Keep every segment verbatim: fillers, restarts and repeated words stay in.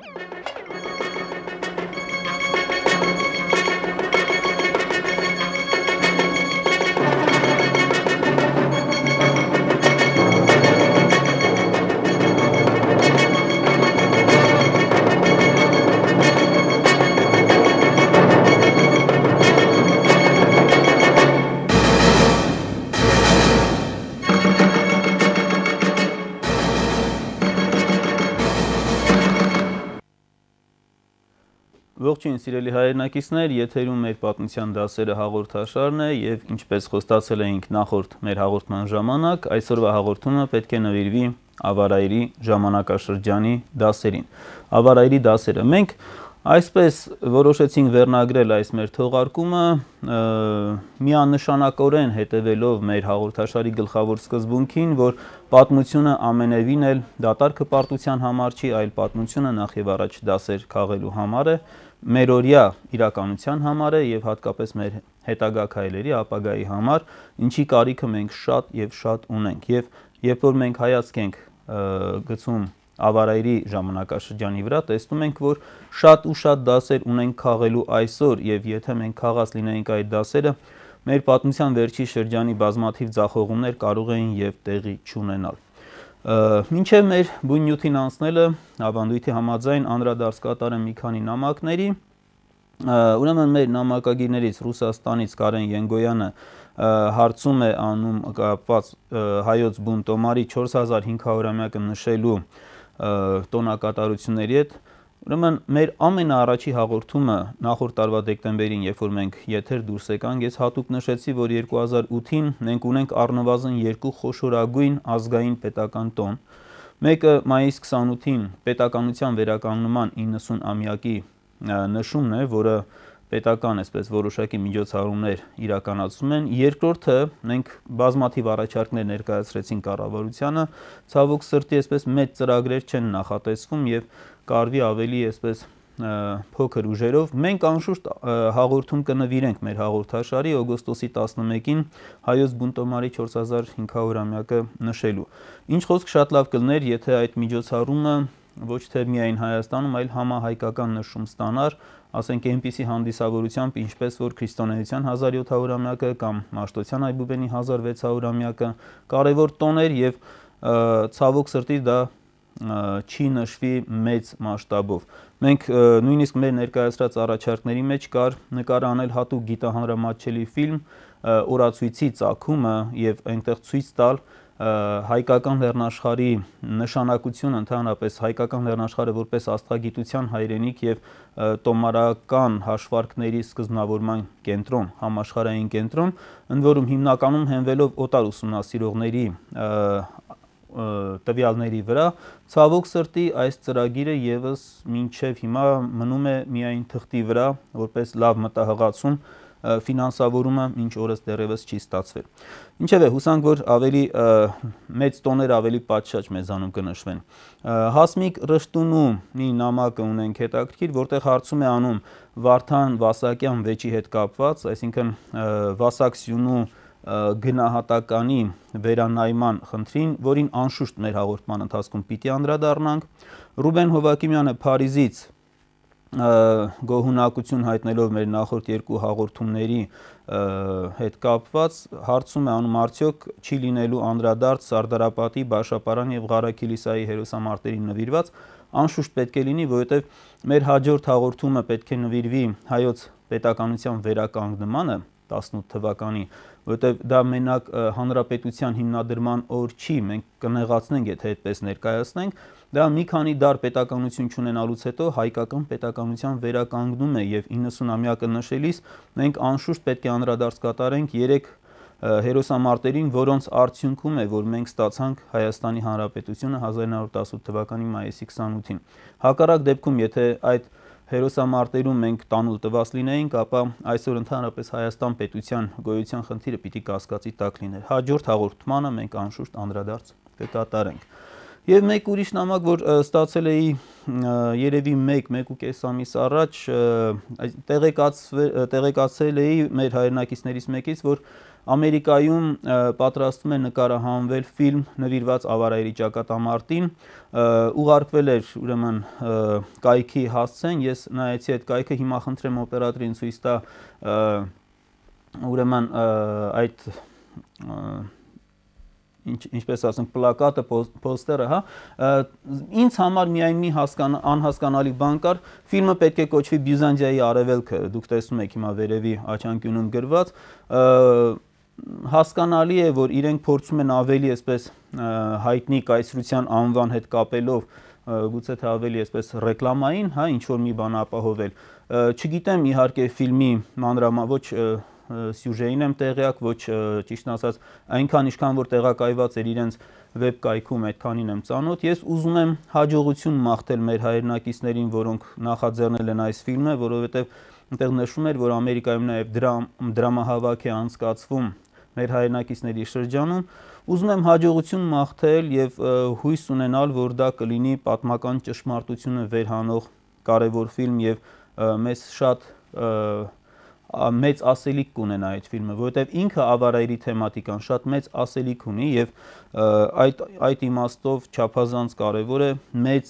Ողջույն սիրելի հայրենակիցներ, եթերում մեր պատմության դասերը հաղորդաշարն է եւ ինչպես խոստացել էինք նախորդ մեր հաղորդման ժամանակ, այսօրվա հաղորդումը պետք է նվիրվի ավարայրի ժամանակաշրջանի դասերին։ Ավարայրի դասերը մենք այսպես որոշեցինք վերնագրել այս մեր թողարկումը, միանշանակորեն հետևելով մեր հաղորդաշարի գլխավոր սկզբունքին, որ պատմությունը ամենևին էլ դատարկ հպարտության համար չի, այլ պատմությունը նախ եւ առաջ դասեր քաղելու համար է, մերօրյա իրականության համար է եւ հատկապես մեր հետագա քայլերի ապագայի համար, ինչի կարիքը մենք շատ եւ շատ ունենք։ Եվ երբ որ մենք հայացք ենք գցում ավարայրի ժամանակաշրջանի վրա, տեսնում ենք, որ շատ ու շատ դասեր ունենք քաղելու այսօր եւ եթե մենք քաղած լինեինք այդ դասերը, մեր պատմության վերջի շրջանի բազմաթիվ ձախողումներ կարող էին եւ տեղի չունենալ։ Մինչև մեր բույն նյութին անցնելը, ավանդույթի համաձայն անդրադարձ կատարեմ մի քանի նամակների, ուրեմն մեր նամակագիրներից Ռուսաստանից Կարեն Ենգոյանը հարցում է անում կապված հայոց բուն տոմարի չորս հազար հինգ հարյուրամյակը նշելու տոնակատարությունների հետ, ուրեմն մեր ամենաառաջի հաղորդումը նախորդ տարվա դեկտեմբերին, երբ որ մենք եթեր դուրս եկանք, ես հատուկ նշեցի, որ երկու հազար ութին մենք ունենք առնվազն երկու խոշորագույն ազգային պետական տոն, մեկը մայիս քսանութին պետականության վերականգնման իննսուն-ամյակի նշումն է, որը պետական այսպես որոշակի միջոցառումներ իրականացում են, երկրորդը մենք բազմաթիվ առաջարկներ ներկայացրեցին կառավարությանը, ցավոք սրտի այսպես մեծ ծրագրեր չեն նախատեսվում եւ կարվի ավելի այսպես փոքր ուժերով, մենք անշուշտ հաղորդում կնվիրենք մեր հաղորդաշարի օգոստոսի տասնմեկին հայոց բուն տոմարի չորս հազար հինգ հարյուրամյակը նշելու։ Ինչ խոսք շատ լավ կլներ, եթե այդ միջոցառումը ոչ թե միայն Հայաստանում, այլ համահայկական նշում ստանար, ասենք այնպիսի հանդիսավորությամբ, ինչպես որ քրիստոնեության հազար յոթ հարյուրամյակը կամ Մաշտոցյան Այբուբենի հազար վեց հարյուրամյակը, կարևոր տոներ եւ ցավոք սրտի դա չի նշվի մեծ մասշտաբով։ Մենք նույնիսկ մեր ներկայացրած առաջարկների մեջ կար նկար անել հատուկ գիտահանրամատչելի ֆիլմ օրացույցի ծագումը եւ այնտեղ ցույց տալ հայկական լեռնաշխարհի նշանակությունը, ընդհանրապես հայկական լեռնաշխարհը որպես աստղագիտության հայրենիք եւ տոմարական հաշվարկների սկզբնավորման կենտրոն, համաշխարհային կենտրոն, ընդ որում հիմնականում հենվելով օտար ուսումնասիրողների տվյալների վրա, ցավոք սրտի այս ծրագիրը եւս մինչեւ հիմա մնում է միայն թղթի վրա, որպես լավ մտահղացում, ֆինանսավորումը մինչ օրս դեռևս չի ստացվել։ Ինչևէ, հուսանք, որ ավելի մեծ տոներ ավելի պատշաճ մեզանում կնշվեն։ Հասմիկ Ռշտունուի նամակը ունենք հետաքրքիր, որտեղ հարցում է անում Վարդան Վասակյան վեճի հետ կապված, այսինքն Վասակ Սյունու գնահատականի վերանայման խնդրին, որին անշուշտ մեր հաղորդման ընթացքում պիտի անդրադառնանք։ Ռուբեն Հովակիմյանը Փարիզից գոհունակություն հայտնելով մեր նախորդ երկու հաղորդումների հետ կապված հարցում է անում արդյոք չի լինելու անդրադարձ Սարդարապատի, Բաշապարան եւ Ղարաքիլիսայի հերոսամարտերին նվիրված, անշուշտ պետք է լինի, որովհետեւ մեր հաջորդ հաղորդումը պետք է նվիրվի հայոց պետականության վերականգնմանը տասնութ թվականի, որովհետև դա մենակ հանրապետության հիմնադրման օր չի, մենք կնեղացնենք, եթե այդպես ներկայացնենք, դա մի քանի դար պետականություն չունենալուց հետո հայկական պետականության վերականգնում է եւ իննսունամյակը նշելիս մենք անշուշտ պետք է անդրադարձ կատարենք երեք հերոսամարտերին, որոնց արդյունքում է, որ մենք ստացանք Հայաստանի Հանրապետությունը հազար նույն հարյուր տասնութ թվականի մայիսի քսանութին։ Հակառակ դեպքում, եթե այդ հերոսամարտերում մենք տանուլ տված լինեինք, ապա այսօր ընդհանրապես Հայաստան պետության գոյության խնդիրը պիտի կասկածի տակ լիներ։ Հաջորդ հաղորդմանը մենք անշուշտ անդրադարձ կկատարենք։ Եվ մեկ ուրիշ նամակ, որ ստացել էի երևի մեկ, մեկ ու կես ամիս առաջ, տեղեկացել էի մեր հայրենակիցներից մեկից, որ Ամերիկայում պատրաստվում է նկարահանվել ֆիլմ նվիրված ավարայրի ճակատամարտին, ուղարկվել էր ուրեմն կայքի հասցեն, ես նայեցի այդ կայքը, հիմա խնդրեմ օպերատորին ցույց տա ուրեմն այդ ինչպես ասենք պլակատը, պոստերը, հա, ինձ համար միայն մի անհասկանալի բան կար, ֆիլմը պետք է կոչվի Բյուզանդիայի արևելքը, դուք տեսնում եք հիմա վերևի աչանկյունում գրված, հասկանալի է, որ իրենք փորձում են ավելի այսպես հայտնի կայսրության անվան հետ կապելով, գուցե թե ավելի այսպես ռեկլամային, հա, ինչ որ մի բան ապահովել, չգիտեմ իհարկե ֆիլմի մանրամասն ոչ սյուժեին եմ տեղյակ, ոչ ճիշտն ասած, այնքան ինչքան որ տեղակայված էր իրենց վեբ կայքում, այդքանին եմ ծանոթ, ես ուզում եմ հաջողություն մաղթել մեր հայրենակիցներին, որոնք նախաձեռնել են այս ֆիլմը, որովհետև այնտեղ նշվում էր, որ Ամերիկայում նաև դրամահավաք է անցկացվում մեր հայրենակիցների շրջանում, ուզում եմ հաջողություն մաղթել եւ հույս ունենալ, որ դա կլինի պատմական ճշմարտությունը վերհանող կարևոր ֆիլմ եւ մեզ շատ մեծ ասելիք կունենա այդ ֆիլմը, որովհետև ինքը ավարայրի թեմատիկան շատ մեծ ասելիք ունի եւ այդ այդ իմաստով չափազանց կարևոր է մեծ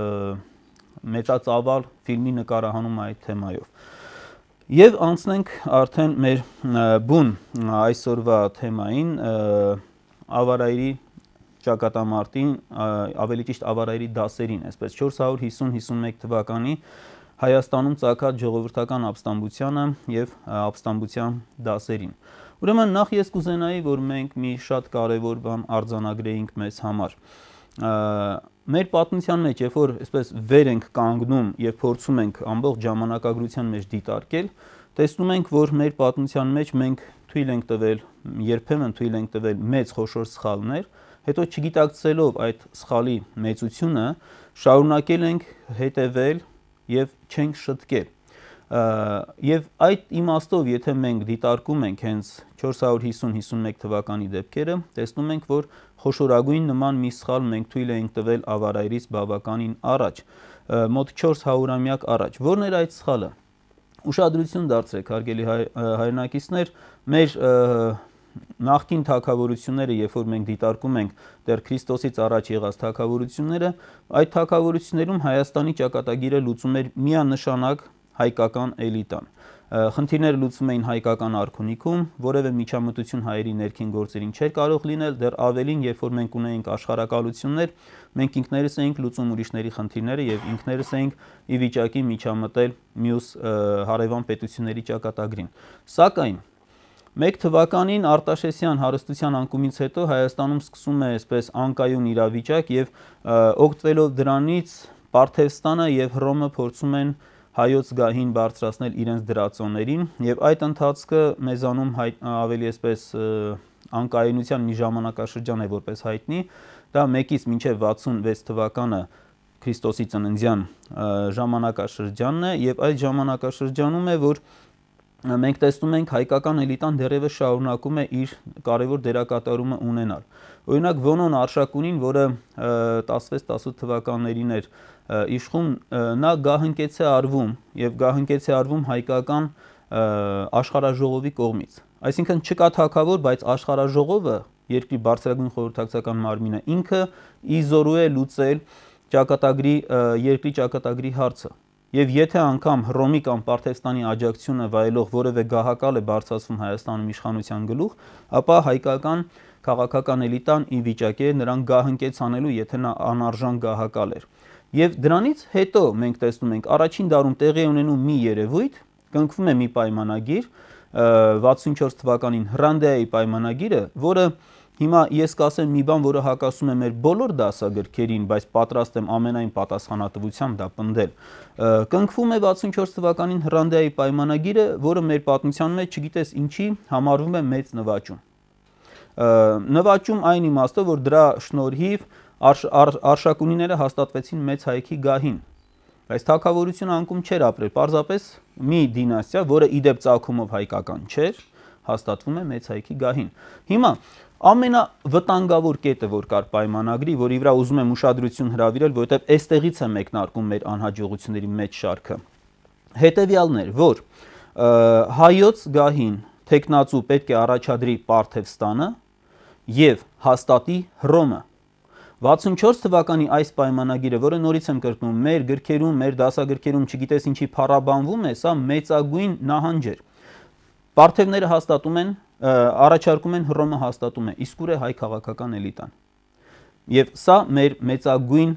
մեծածավալ ֆիլմի նկարահանումը այդ թեմայով։ Եվ անցնենք արդեն մեր բուն այսօրվա թեմային, ավարայրի ճակատամարտին, ավելի ճիշտ ավարայրի դասերին, այսպես չորս հարյուր հիսուն հիսունմեկ թվականի Հայաստանում ծագած ժողովրդական ապստամբությանը եւ ապստամբության դասերին։ Ուրեմն նախ ես կուզենայի, որ մենք մի շատ կարևոր բան արձանագրեինք մեզ համար։ Մեր պատմության մեջ, երբ որ այսպես վեր ենք կանգնում եւ փորձում ենք ամբողջ ժամանակագրության մեջ դիտարկել, տեսնում ենք, որ մեր պատմության մեջ մենք թույլ ենք տվել, երբեմն թույլ ենք տվել մեծ խոշոր սխալներ, հետո չգիտակցելով այդ սխալի մեծությունը, շարունակել ենք հետևել եւ չենք շտկել։ Եվ այդ իմաստով, եթե մենք դիտարկում ենք հենց չորս հարյուր հիսուն հիսունմեկ թվականի դեպքերը, տեսնում ենք, որ խոշորագույն նման մի սխալ մենք թույլ էինք տվել ավարայրից բավականին առաջ, մոտ չորս հարյուրամյակ առաջ։ Որն էր այդ սխալը։ Ուշադրություն դարձրեք, հարգելի հայրենակիցներ, մեր նախկին թագավորությունները, երբ որ մենք դիտարկում ենք դեռ Քրիստոսից առաջ եղած թագավորությունները, այդ թագավորություններում Հայաստանի ճակատագիրը լուծում էր միանշանակ հայկական էլիտան։ Խնդիրները լուծվում էին հայկական արքունիքում, որևէ միջամտություն հայերի ներքին գործերին չէր կարող լինել, դեռ ավելին, երբ որ մենք ունեինք աշխարհակալություններ, մենք ինքներս էինք լուծում ուրիշների խնդիրները եւ ինքներս էինք ի վիճակի միջամտել մյուս հարևան պետությունների ճակատագրին։ Սակայն մեկ թվականին Արտաշեսյան հարստության անկումից հետո Հայաստանում սկսում է այսպես անկայուն իրավիճակ եւ օգտվելով դրանից Պարթևստանը եւ Հռոմը փորձում են հայոց գահին բարձրացնել իրենց դրածոներին եւ այդ ընթացքը մեզանում ավելի այսպես անկայունության մի ժամանակաշրջան է որպես հայտնի, դա մեկից մինչեւ վաթսունվեց թվականը Քրիստոսի ծննդյան ժամանակաշրջանն է եւ այդ ժամանակաշրջանում է, որ մենք տեսնում ենք հայկական էլիտան դեռևս շարունակում է իր կարևոր դերակատարումը ունենալ։ Օրինակ Վոնոն Արշակունին, որը տասնվեց տասնութ թվականներին էր իշխում, նա գահընկեց է արվում եւ գահընկեց է արվում հայկական աշխարհաժողովի կողմից։ Այսինքն չկա թագավոր, բայց աշխարհաժողովը, երկրի բարձրագույն խորհրդակցական մարմինը, ինքը իզորու է լուծել ճակատագրի երկրի ճակատագրի հարցը։ Եվ եթե անգամ Հռոմի կամ Պարթևստանի աջակցությունը վայելող որևէ գահակալ է բարձրացվում Հայաստանում իշխանության գլուխ, ապա հայկական քաղաքական էլիտան ի վիճակի է նրան գահընկեց անելու, եթե նա անարժան գահակալ էր։ Եվ դրանից հետո մենք տեսնում ենք առաջին դարում տեղի ունենում մի երևույթ, կնքվում է մի պայմանագիր, վաթսունչորս թվականին Հռանդեայի պայմանագիրը, որը հիմա ես կասեմ մի բան, որը հակասում է մեր բոլոր դասագրքերին, բայց պատրաստ եմ ամենայն պատասխանատվությամբ դա պնդել։ Կնքվում է վաթսունչորս թվականին Հռանդեայի պայմանագիրը, որը մեր պատմության մեջ չգիտես ինչի համարվում է մեծ նվաճում։ Նվաճում այն իմաստով, որ դրա շնորհիվ Արշակունիները հաստատվեցին մեծ հայքի գահին։ Բայց թագավորությունը անկում չէր ապրել, պարզապես մի դինաստիա, որը իդեպ ծագումով հայկական չէր, հաստատվում է մեծ հայքի գահին։ Հիմա Ամենավտանգավոր կետը, որ կար պայմանագրի, որի վրա ուզում եմ ուշադրություն հրավիրել, որովհետև այստեղից է մեկնարկում մեր անհաջողությունների մեծ շարքը, հետևյալն էր, որ հայոց գահին թեկնածու պետք է առաջադրի Պարթևստանը եւ հաստատի Հռոմը։ վաթսունչորս թվականի այս պայմանագիրը, որը նորից եմ կրկնում, մեր գրքերում, մեր դասագրքերում չգիտես ինչի փառաբանվում է, սա մեծագույն նահանջ էր։ Պարթևները հաստատում են, առաջարկում են, Հռոմը հաստատում է, իսկ ուր է հայ քաղաքական էլիտան։ Եվ սա մեր մեծագույն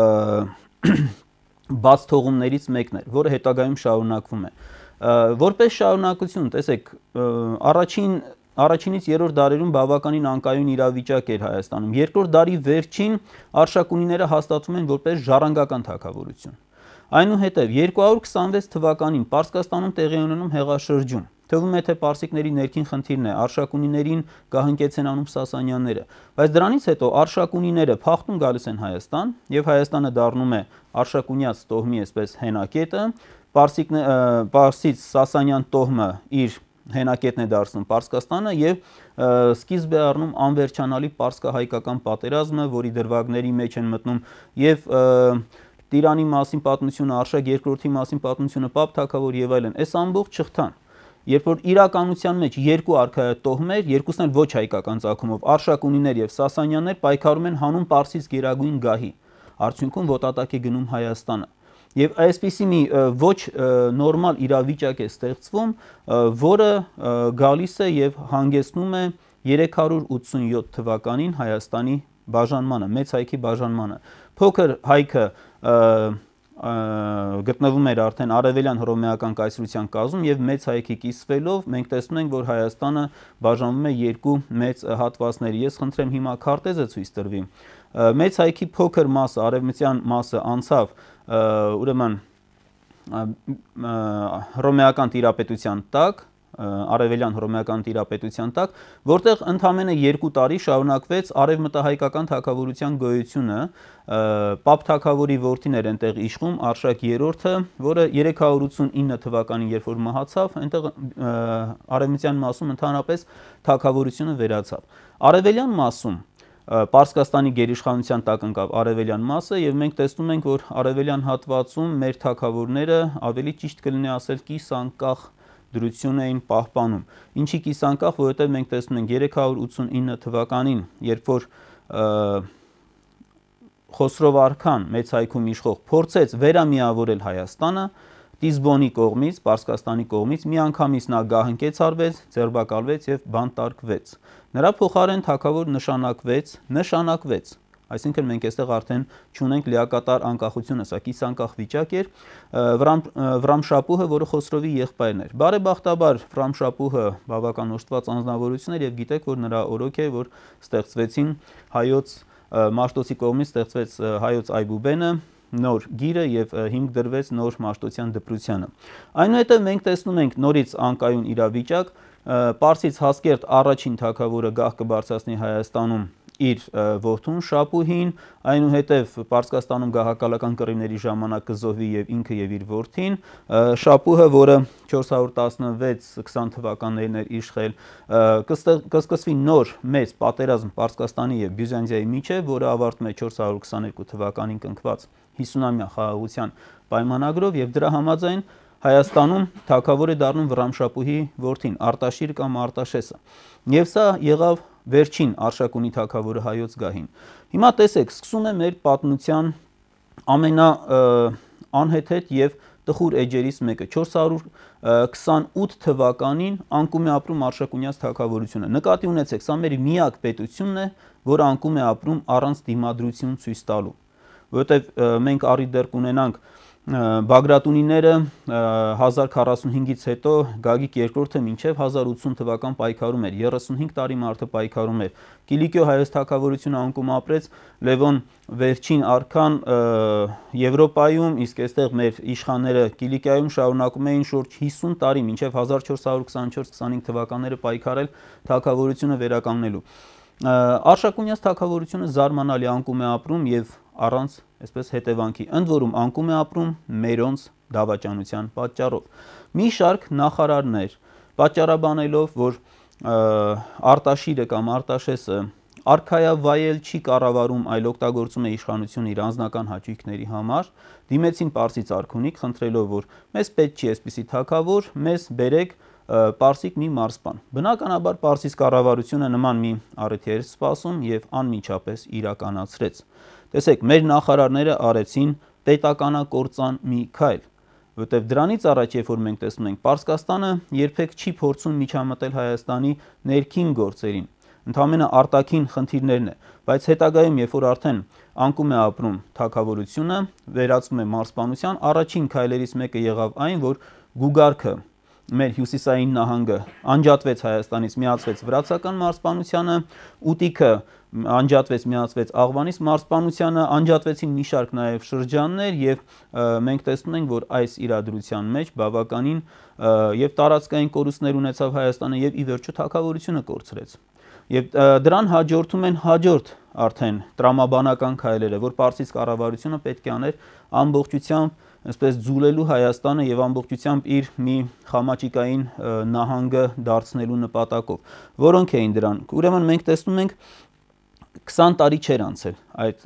բաց թողումներից մեկն էր, որը հետագայում շարունակվում է։ Որպես շարունակություն, տեսեք, առաջին Առաջինից երրորդ դարերում բավականին անկայուն իրավիճակ էր Հայաստանում։ Երկրորդ դարի վերջին արշակունիները հաստատվում են որպես ժառանգական թագավորություն։ Այնուհետև երկու հարյուր քսանվեց թվականին Պարսկաստանում տեղի ունենում հեղաշրջում։ Թվում է, թե պարսիկների ներքին խնդիրն է, արշակունիներին գահընկեց են անում Սասանյանները, բայց դրանից հետո արշակունիները փախնում գալիս են Հայաստան, եւ Հայաստանը դառնում է արշակունյաց տոհմի այսպես հենակետը, Պարսից Սասանյան տոհմը իր հենակետն է դարձնում Պարսկաստանը եւ սկիզբ է առնում անվերջանալի պարսկահայկական պատերազմը, որի դրվագների մեջ են մտնում եւ Տիրանի մասին պատմությունը, Արշակ երկրորդի մասին պատմությունը, Պապ թագավոր եւ այլն։ Այս ամբողջ շղթան, երբ որ իրականության մեջ երկու արքայատոհմեր, երկուսն էլ ոչ հայկական ծագումով, Արշակունիներ եւ Սասանյաններ պայքարում են հանուն Պարսից գերագույն գահի, արդյունքում ոտատակ է գնում Հայաստանը։ Եվ այսպիսի մի ոչ նորմալ իրավիճակ է ստեղծվում, որը գալիս է եւ հանգեցնում է երեք հարյուր ութսունյոթ թվականին Հայաստանի բաժանմանը, մեծ հայքի բաժանմանը։ Փոքր հայքը գտնվում էր արդեն արևելյան հռոմեական կայսրության կազմում եւ մեծ հայքի կիսվելով մենք տեսնում ենք, որ Հայաստանը բաժանվում է երկու մեծ հատվածների։ Ես խնդրեմ հիմա քարտեզը ցույց տրվի։ Մեծ հայքի փոքր մասը, արևմտյան մասը անցավ ուրեմն հռոմեական տիրապետության տակ, արևելյան հռոմեական տիրապետության տակ, որտեղ ընդամենը երկու տարի շարունակվեց արևմտահայկական թագավորության գոյությունը, Պապ թագավորի որդին էր այնտեղ իշխում, Արշակ երրորդը, որը երեք հարյուր ութսունինը թվականին երբ որ մահացավ, այնտեղ արևմտյան մասում ընդհանրապես թագավորությունը վերացավ։ Արևելյան մասում Պարսկաստանի գերիշխանության տակ ընկավ արևելյան մասը եւ մենք տեսնում ենք, որ արևելյան հատվածում մեր թագավորները ավելի ճիշտ կլինի ասել կիսանկախ դրություն էին պահպանում։ Ինչի կիսանկախ, որովհետեւ մենք տեսնում ենք երեք հարյուր ութսունինը թվականին, երբ որ Խոսրով արքան մեծ հայքում իշխող փորձեց վերամիավորել Հայաստանը, Տիզբոնի կողմից, Պարսկաստանի կողմից միանգամից նա գահընկեց արվեց, ձերբակալվեց եւ բանտարկվեց։ Նրա փոխարեն թագավոր նշանակվեց, նշանակվեց։ Այսինքն մենք այստեղ արդեն չունենք լիակատար անկախությունը, սա կիսանկախ վիճակ էր, Վրամշապուհը, որը Խոսրովի եղբայրն էր։ Բարեբախտաբար Վրամշապուհը բավական օժտված անձնավորություն էր եւ գիտեք, որ նրա օրոք է, որ ստեղծվեցին հայոց Մաշտոցի կողմից ստեղծվեց հայոց Այբուբենը, նոր գիրը եւ հիմք դրվեց նոր Մաշտոցյան դպրությանը։ Այնուհետև մենք տեսնում ենք նորից անկայուն իրավիճակ, Պարսից Հասկերտ առաջին թագավորը գահ կբարձրացնի Հայաստանում իր որդուն Շապուհին, այնուհետև Պարսկաստանում գահակալական կռիվների ժամանակ կզոհվի եւ ինքը եւ իր որդին, Շապուհը, որը չորս հարյուր տասնվեց քսան թվականներին էր իշխել, կսկսվի նոր մեծ պատերազմ Պարսկաստանի եւ Բյուզանդիայի միջեւ, որը ավարտվում է չորս հարյուր քսաներկու թվականին կնքված հիսունամյա խաղաղության պայմանագրով եւ դրա համաձայն Հայաստանում թագավոր է դառնում Վրամշապուհի որդին, Արտաշիր կամ Արտաշեսը։ Եվ սա եղավ վերջին Արշակունի թագավորը հայոց գահին։ Հիմա տեսեք, սկսում է մեր պատմության ամենա անհեթեթ եւ տխուր էջերից մեկը։ չորս հարյուր քսանութ թվականին անկում է ապրում Արշակունյաց թագավորությունը։ Նկատի ունեցեք, սա մեր միակ պետությունն է, որը անկում է ապրում առանց դիմադրություն ցույց տալու։ Որովհետեւ մենք առիթ դեռ կունենանք Բագրատունիները հազար քառասունհինգից հետո Գագիկ երկրորդը մինչև հազար ութսուն թվական պայքարում էր, երեսունհինգ տարի մարդը պայքարում էր։ Կիլիկիո հայոց թագավորությունը անկում ապրեց, Լևոն վերջին արքան Եվրոպայում, իսկ այստեղ մեր իշխանները Կիլիկիայում շարունակում էին շուրջ հիսուն տարի, մինչև հազար չորս հարյուր քսանչորս քսանհինգ թվականները պայքարել թագավորությունը վերականգնելու։ Արշակունյաց թագավորությունը զարմանալի անկում է ապրում եւ առանց այսպես հետևանքի, ընդ որում անկում է ապրում մերոնց դավաճանության պատճառով։ Մի շարք նախարարներ պատճառաբանելով, որ Արտաշիրը կամ Արտաշեսը արքայավայել չի կառավարում, այլ օգտագործում է իշխանությունը իր անձնական հաճույքների համար, դիմեցին Պարսից արքունիք, խնդրելով, որ մեզ պետք չի այսպիսի թագավոր, մեզ բերեք Պարսիկ մի մարզպան։ Բնականաբար Պարսից կառավարությունը նման մի առիթի էր սպասում եւ անմիջապես իրականացրեց։ Տեսեք, մեր նախարարները արեցին պետականակործան մի քայլ, որտեղ դրանից առաջ, երբ որ մենք տեսնում ենք, Պարսկաստանը երբեք չի փորձում միջամտել Հայաստանի ներքին գործերին, ընդհանրապես արտաքին խնդիրներն է, բայց հետագայում, երբ որ արդեն անկում է ապրում թագավորությունը, վերածվում է մարզպանության, առաջին քայլերից մեկը եղավ այն, որ Գուգարքը, մեր հյուսիսային նահանգը անջատվեց Հայաստանից, միացվեց վրացական մարզպանությանը, Ուտիքը անջատվեց, միացվեց Աղվանից մարզպանությանը, անջատվեցին մի շարք նաև շրջաններ եւ մենք տեսնում ենք, որ այս իրադրության մեջ բավականին եւ տարածքային կորուստներ ունեցավ Հայաստանը եւ ի վերջո թագավորությունը կորցրեց։ Եվ դրան հաջորդում են հաջորդ արդեն տրամաբանական քայլերը, որ Պարսից կառավարությունը պետք է աներ ամբողջությամբ այսպես ձուլելու Հայաստանը եւ ամբողջությամբ իր մի խամաճիկային նահանգը դարձնելու նպատակով, որոնք էին դրանք։ Ուրեմն մենք տեսնում ենք քսան տարի չէր անցել այդ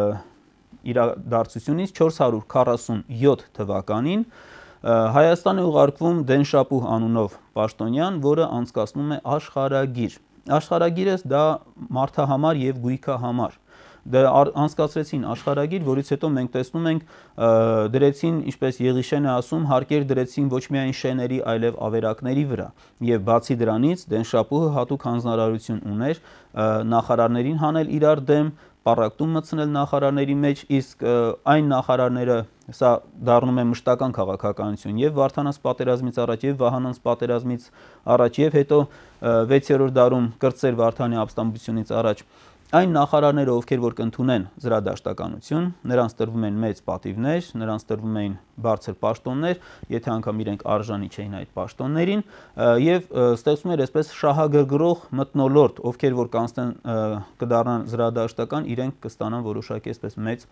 իրադարձությունից, չորս հարյուր քառասունյոթ թվականին Հայաստան է ուղարկվում Դենշապուհ անունով պաշտոնյան, որը անցկացնում է աշխարհագիր։ Աշխարհագիրը դա մարդահամար եւ գույքահամար։ Դա անցկացրեցին աշխարհագիր, որից հետո մենք տեսնում ենք դրեցին, ինչպես Եղիշեն է ասում, հարկեր դրեցին ոչ միայն շեների, այլև ավերակների վրա։ Եվ բացի դրանից Դենշապուհը հատուկ հանձնարարություն ուներ նախարարներին հանել իրար դեմ, պառակտում մտցնել նախարարների մեջ, իսկ այն նախարարները, սա դառնում է մշտական քաղաքականություն եւ Վարդանանց պատերազմից առաջ եւ Վահանանց պատերազմից առաջ եւ հետո վեցերորդ դարում կրտսեր Վարդանի ապստամբությունից առաջ, այն նախարարները, ովքեր որ կընդունեն զրադաշտականություն, նրանց տրվում են մեծ պատիվներ, նրանց տրվում էին բարձր պաշտոններ, եթե անգամ իրենք արժանի չէին այդ պաշտոններին, եւ ստեղծում էր այսպես շահագրգռող մթնոլորտ, ովքեր որ կանցնեն կդառնան զրադաշտական, իրենք կստանան որոշակի այսպես մեծ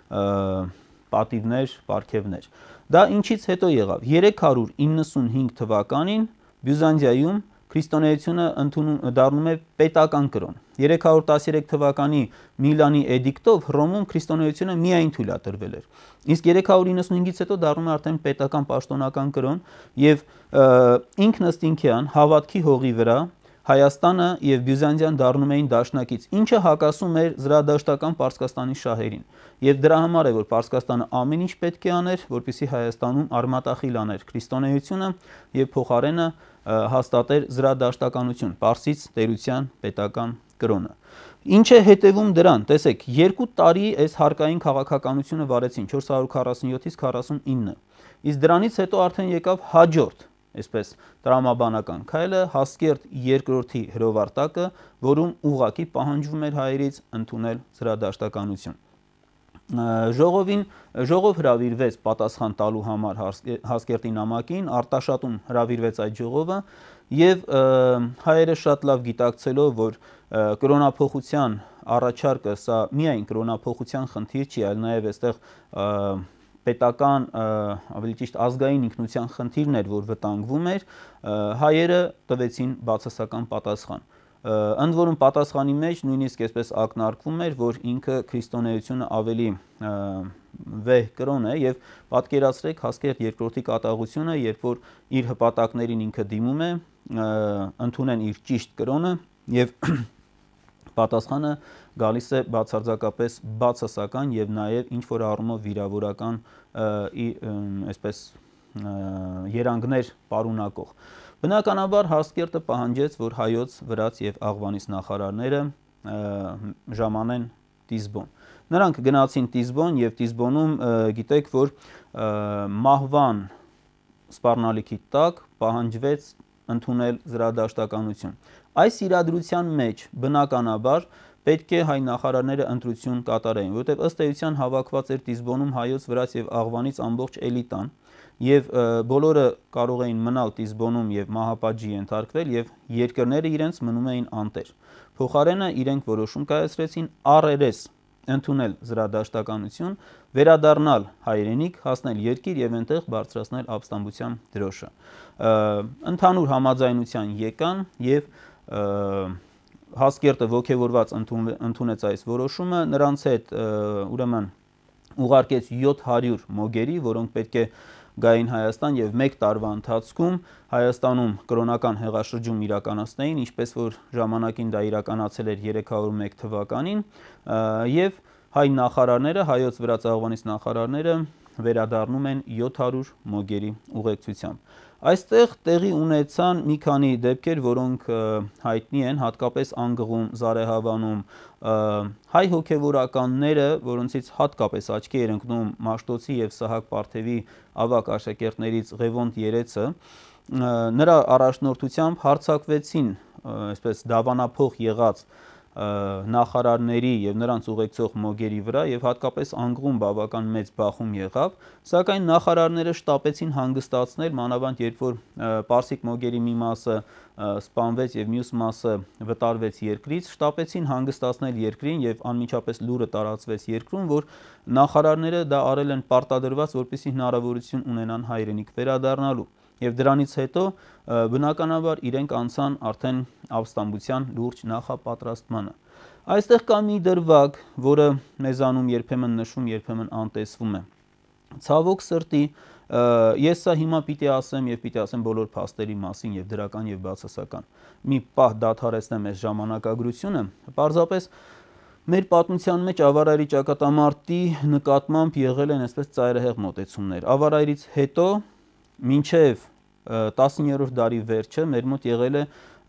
պատիվներ, պարգևներ։ Դա ինչից հետո եղավ։ երեք հարյուր իննսունհինգ թվականին Բյուզանդիայում քրիստոնեությունը ընդունում դառնում է պետական կրոն։ երեք հարյուր տասներեք թվականի Միլանի էդիկտով Հռոմում քրիստոնեությունը միայն թույլատրվել էր։ Իսկ երեք հարյուր իննսունհինգից հետո դառնում է արդեն պետական պաշտոնական կրոն եւ ինքնըստինքյան հավատքի հողի վրա Հայաստանը եւ Բյուզանդիան դառնում էին դաշնակից, ինչը հակասում էր զրադաշտական Պարսկաստանի շահերին։ Եվ դրա համար է, որ Պարսկաստանը ամեն ինչ պետք է աներ, որպեսզի Հայաստանում արմատախիլ աներ քրիստոնեությունը եւ փոխարենը հաստատեր զրադաշտականություն, Պարսից տերության պետական կրոնը։ Ինչ է հետևում դրան, տեսեք, երկու տարի այս հարկային քաղաքականությունը վարեցին չորս հարյուր քառասունյոթից քառասունինը, իսկ դրանից հետո արդեն եկավ հաջորդ այսպես տրամաբանական քայլը Հասկերտ երկրորդի հրովարտակը, որում ուղղակի պահանջվում էր հայերից ընդունել զրադաշտականություն։ Ժողովին ժողով հրավիրվեց պատասխան տալու համար Հասկերտի նամակին, Արտաշատում հրավիրվեց այդ ժողովը եւ հայերը շատ լավ գիտակցելով, որ կրոնափոխության առաջարկը սա միայն կրոնափոխության խնդիր չի, այլ նաեւ այստեղ պետական, ավելի ճիշտ ազգային ինքնության խնդիրն էր, որ վտանգվում էր, հայերը տվեցին բացասական պատասխան։ Ընդ որում պատասխանի մեջ նույնիսկ այսպես ակնարկվում էր, որ ինքը քրիստոնեությունը ավելի վեհ կրոն է եւ պատկերացրեք Հասկերտ երկրորդի կատաղությունը, երբ որ իր հպատակներին ինքը դիմում է, ընդունեն իր ճիշտ կրոնը եւ պատասխանը գալիս է բացարձակապես բացասական եւ նաեւ ինչ որ առումով վիրավորական այսպես երանգներ պարունակող։ Բնականաբար Հասկերտը պահանջեց, որ հայոց, վրաց եւ աղվանից նախարարները ժամանեն Տիզբոն։ Նրանք գնացին Տիզբոն եւ Տիզբոնում գիտեք, որ մահվան սպառնալիքի տակ պահանջվեց ընդունել զրադաշտականություն։ Այս իրադրության մեջ բնականաբար պետք է հայ նախարարները ընտրություն կատարեին, որովհետև ըստ էության հավաքված էր Տիզբոնում հայոց, վրաց եւ աղվանից ամբողջ էլիտան, եւ բոլորը կարող էին մնալ Տիզբոնում եւ մահապատժի ենթարկվել եւ երկրները իրենց մնում էին անտեր։ Փոխարենը իրենք որոշում կայացրեցին առերես ընդունել զրադաշտականություն, վերադառնալ հայրենիք, հասնել երկիր եւ այնտեղ բարձրացնել ապստամբության դրոշը։ Ընդհանուր համաձայնության եկան եւ Հասկերտը ոգևորված ընդունեց այս որոշումը, նրանց հետ ուրեմն ուղարկեց յոթ հարյուր մոգերի, որոնք պետք է գային Հայաստան եւ մեկ տարվա ընթացքում Հայաստանում կրոնական հեղաշրջում իրականացնեին, ինչպես որ ժամանակին դա իրականացել էր երեք հարյուր ու մեկ թվականին, եւ հայ նախարարները, հայոց վրա ծաղկոնից նախարարները վերադառնում են յոթ հարյուր մոգերի ուղեկցությամբ։ Այստեղ տեղի ունեցան մի քանի դեպքեր, որոնք հայտնի են, հատկապես Անգղում, Զարեհավանում, հայ հոգևորականները, որոնցից հատկապես աչքի էր ընկնում Մաշտոցի եւ Սահակ Պարթեւի ավագ աշակերտներից Ղևոնդ Երեցը, նրա առաջնորդությամբ հարձակվեցին, այսպես դավանափոխ եղած նախարարների եւ նրանց ուղեկցող մոգերի վրա եւ հատկապես Անգղում բավական մեծ բախում եղավ, սակայն նախարարները շտապեցին հանգստացնել, մանավանդ երբ որ պարսիկ մոգերի մի մասը սպանվեց եւ մյուս մասը վտարվեց երկրից, շտապեցին հանգստացնել երկրին եւ անմիջապես լուրը տարածվեց երկրում, որ նախարարները դա արել են պարտադրված, որպեսզի հնարավորություն ունենան հայրենիք վերադառնալու։ Եվ դրանից հետո բնականաբար իրենք անցան արդեն ապստամբության լուրջ նախապատրաստմանը։ Այստեղ կա մի դրվագ, որը մեզանում երբեմն նշում, երբեմն անտեսվում է։ Ցավոք սրտի, ես սա հիմա պիտի ասեմ եւ պիտի ասեմ բոլոր փաստերի մասին եւ դրական եւ բացասական։ Մի պահ դադարեցնեմ այս ժամանակագրությունը, պարզապես մեր պատմության մեջ ավարայրի ճակատամարտի նկատմամբ եղել են այսպես ծայրահեղ մոտեցումներ։ Ավարայրից հետո մինչև տասնյոթերորդ դարի վերջը մեր մոտ եղել է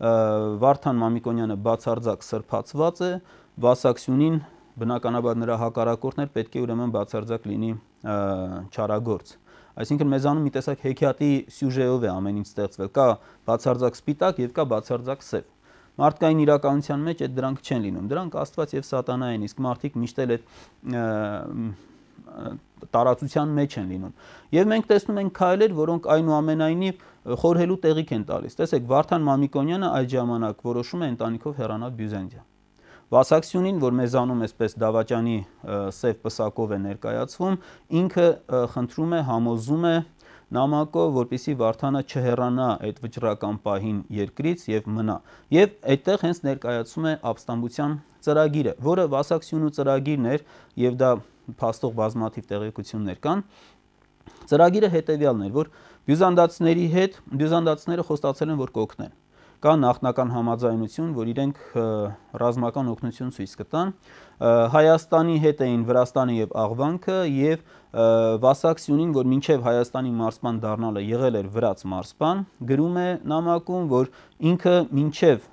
Վարդան Մամիկոնյանը բացարձակ սրբացված է, Վասակ Սյունին բնականաբար նրա հակառակորդներ պետք է ուրեմն բացարձակ լինի չարագործ։ Այսինքն մեզանում մի տեսակ հեքիաթի սյուժեով է ամեն ինչ ստեղծվել, կա բացարձակ սպիտակ եւ կա բացարձակ սև։ Մարդկային իրականության մեջ այդ դրանք չեն լինում, դրանք Աստված եւ Սատանա են, իսկ մարդիկ միշտ էլ այդ տարածության մեջ են լինում։ Եվ մենք տեսնում ենք քայլեր, որոնք այնուամենայնիվ խորհելու տեղիք են տալիս։ Տեսեք, Վարդան Մամիկոնյանը այդ ժամանակ որոշում է ընտանիքով հեռանալ Բյուզանդիա։ Վասակ Սյունին, որ մեզանում այսպես դավաճանի սև պսակով է ներկայացվում, ինքը խնդրում է, համոզում է նամակով, որպեսզի Վարդանը չհեռանա այդ վճռական պահին երկրից եւ մնա։ Եվ այդտեղ հենց ներկայացում է ապստամբության ծրագիրը, որը Վասակ Սյունու ծրագիրն էր եւ դա փաստող բազմաթիվ տեղեկություններ կան։ Ծրագիրը հետեւյալն էր, որ բյուզանդացիների հետ բյուզանդացիները խոստացել են, որ կօգնեն։ Կա նախնական համաձայնություն, որ իրենք ռազմական օգնություն ցույց կտան։ Հայաստանի հետ էին Վրաստանը եւ Աղվանքը եւ Վասակ Սյունին, որ մինչեւ Հայաստանի մարզպան դառնալը եղել էր վրաց մարզպան, գրում է նամակում, որ ինքը մինչեւ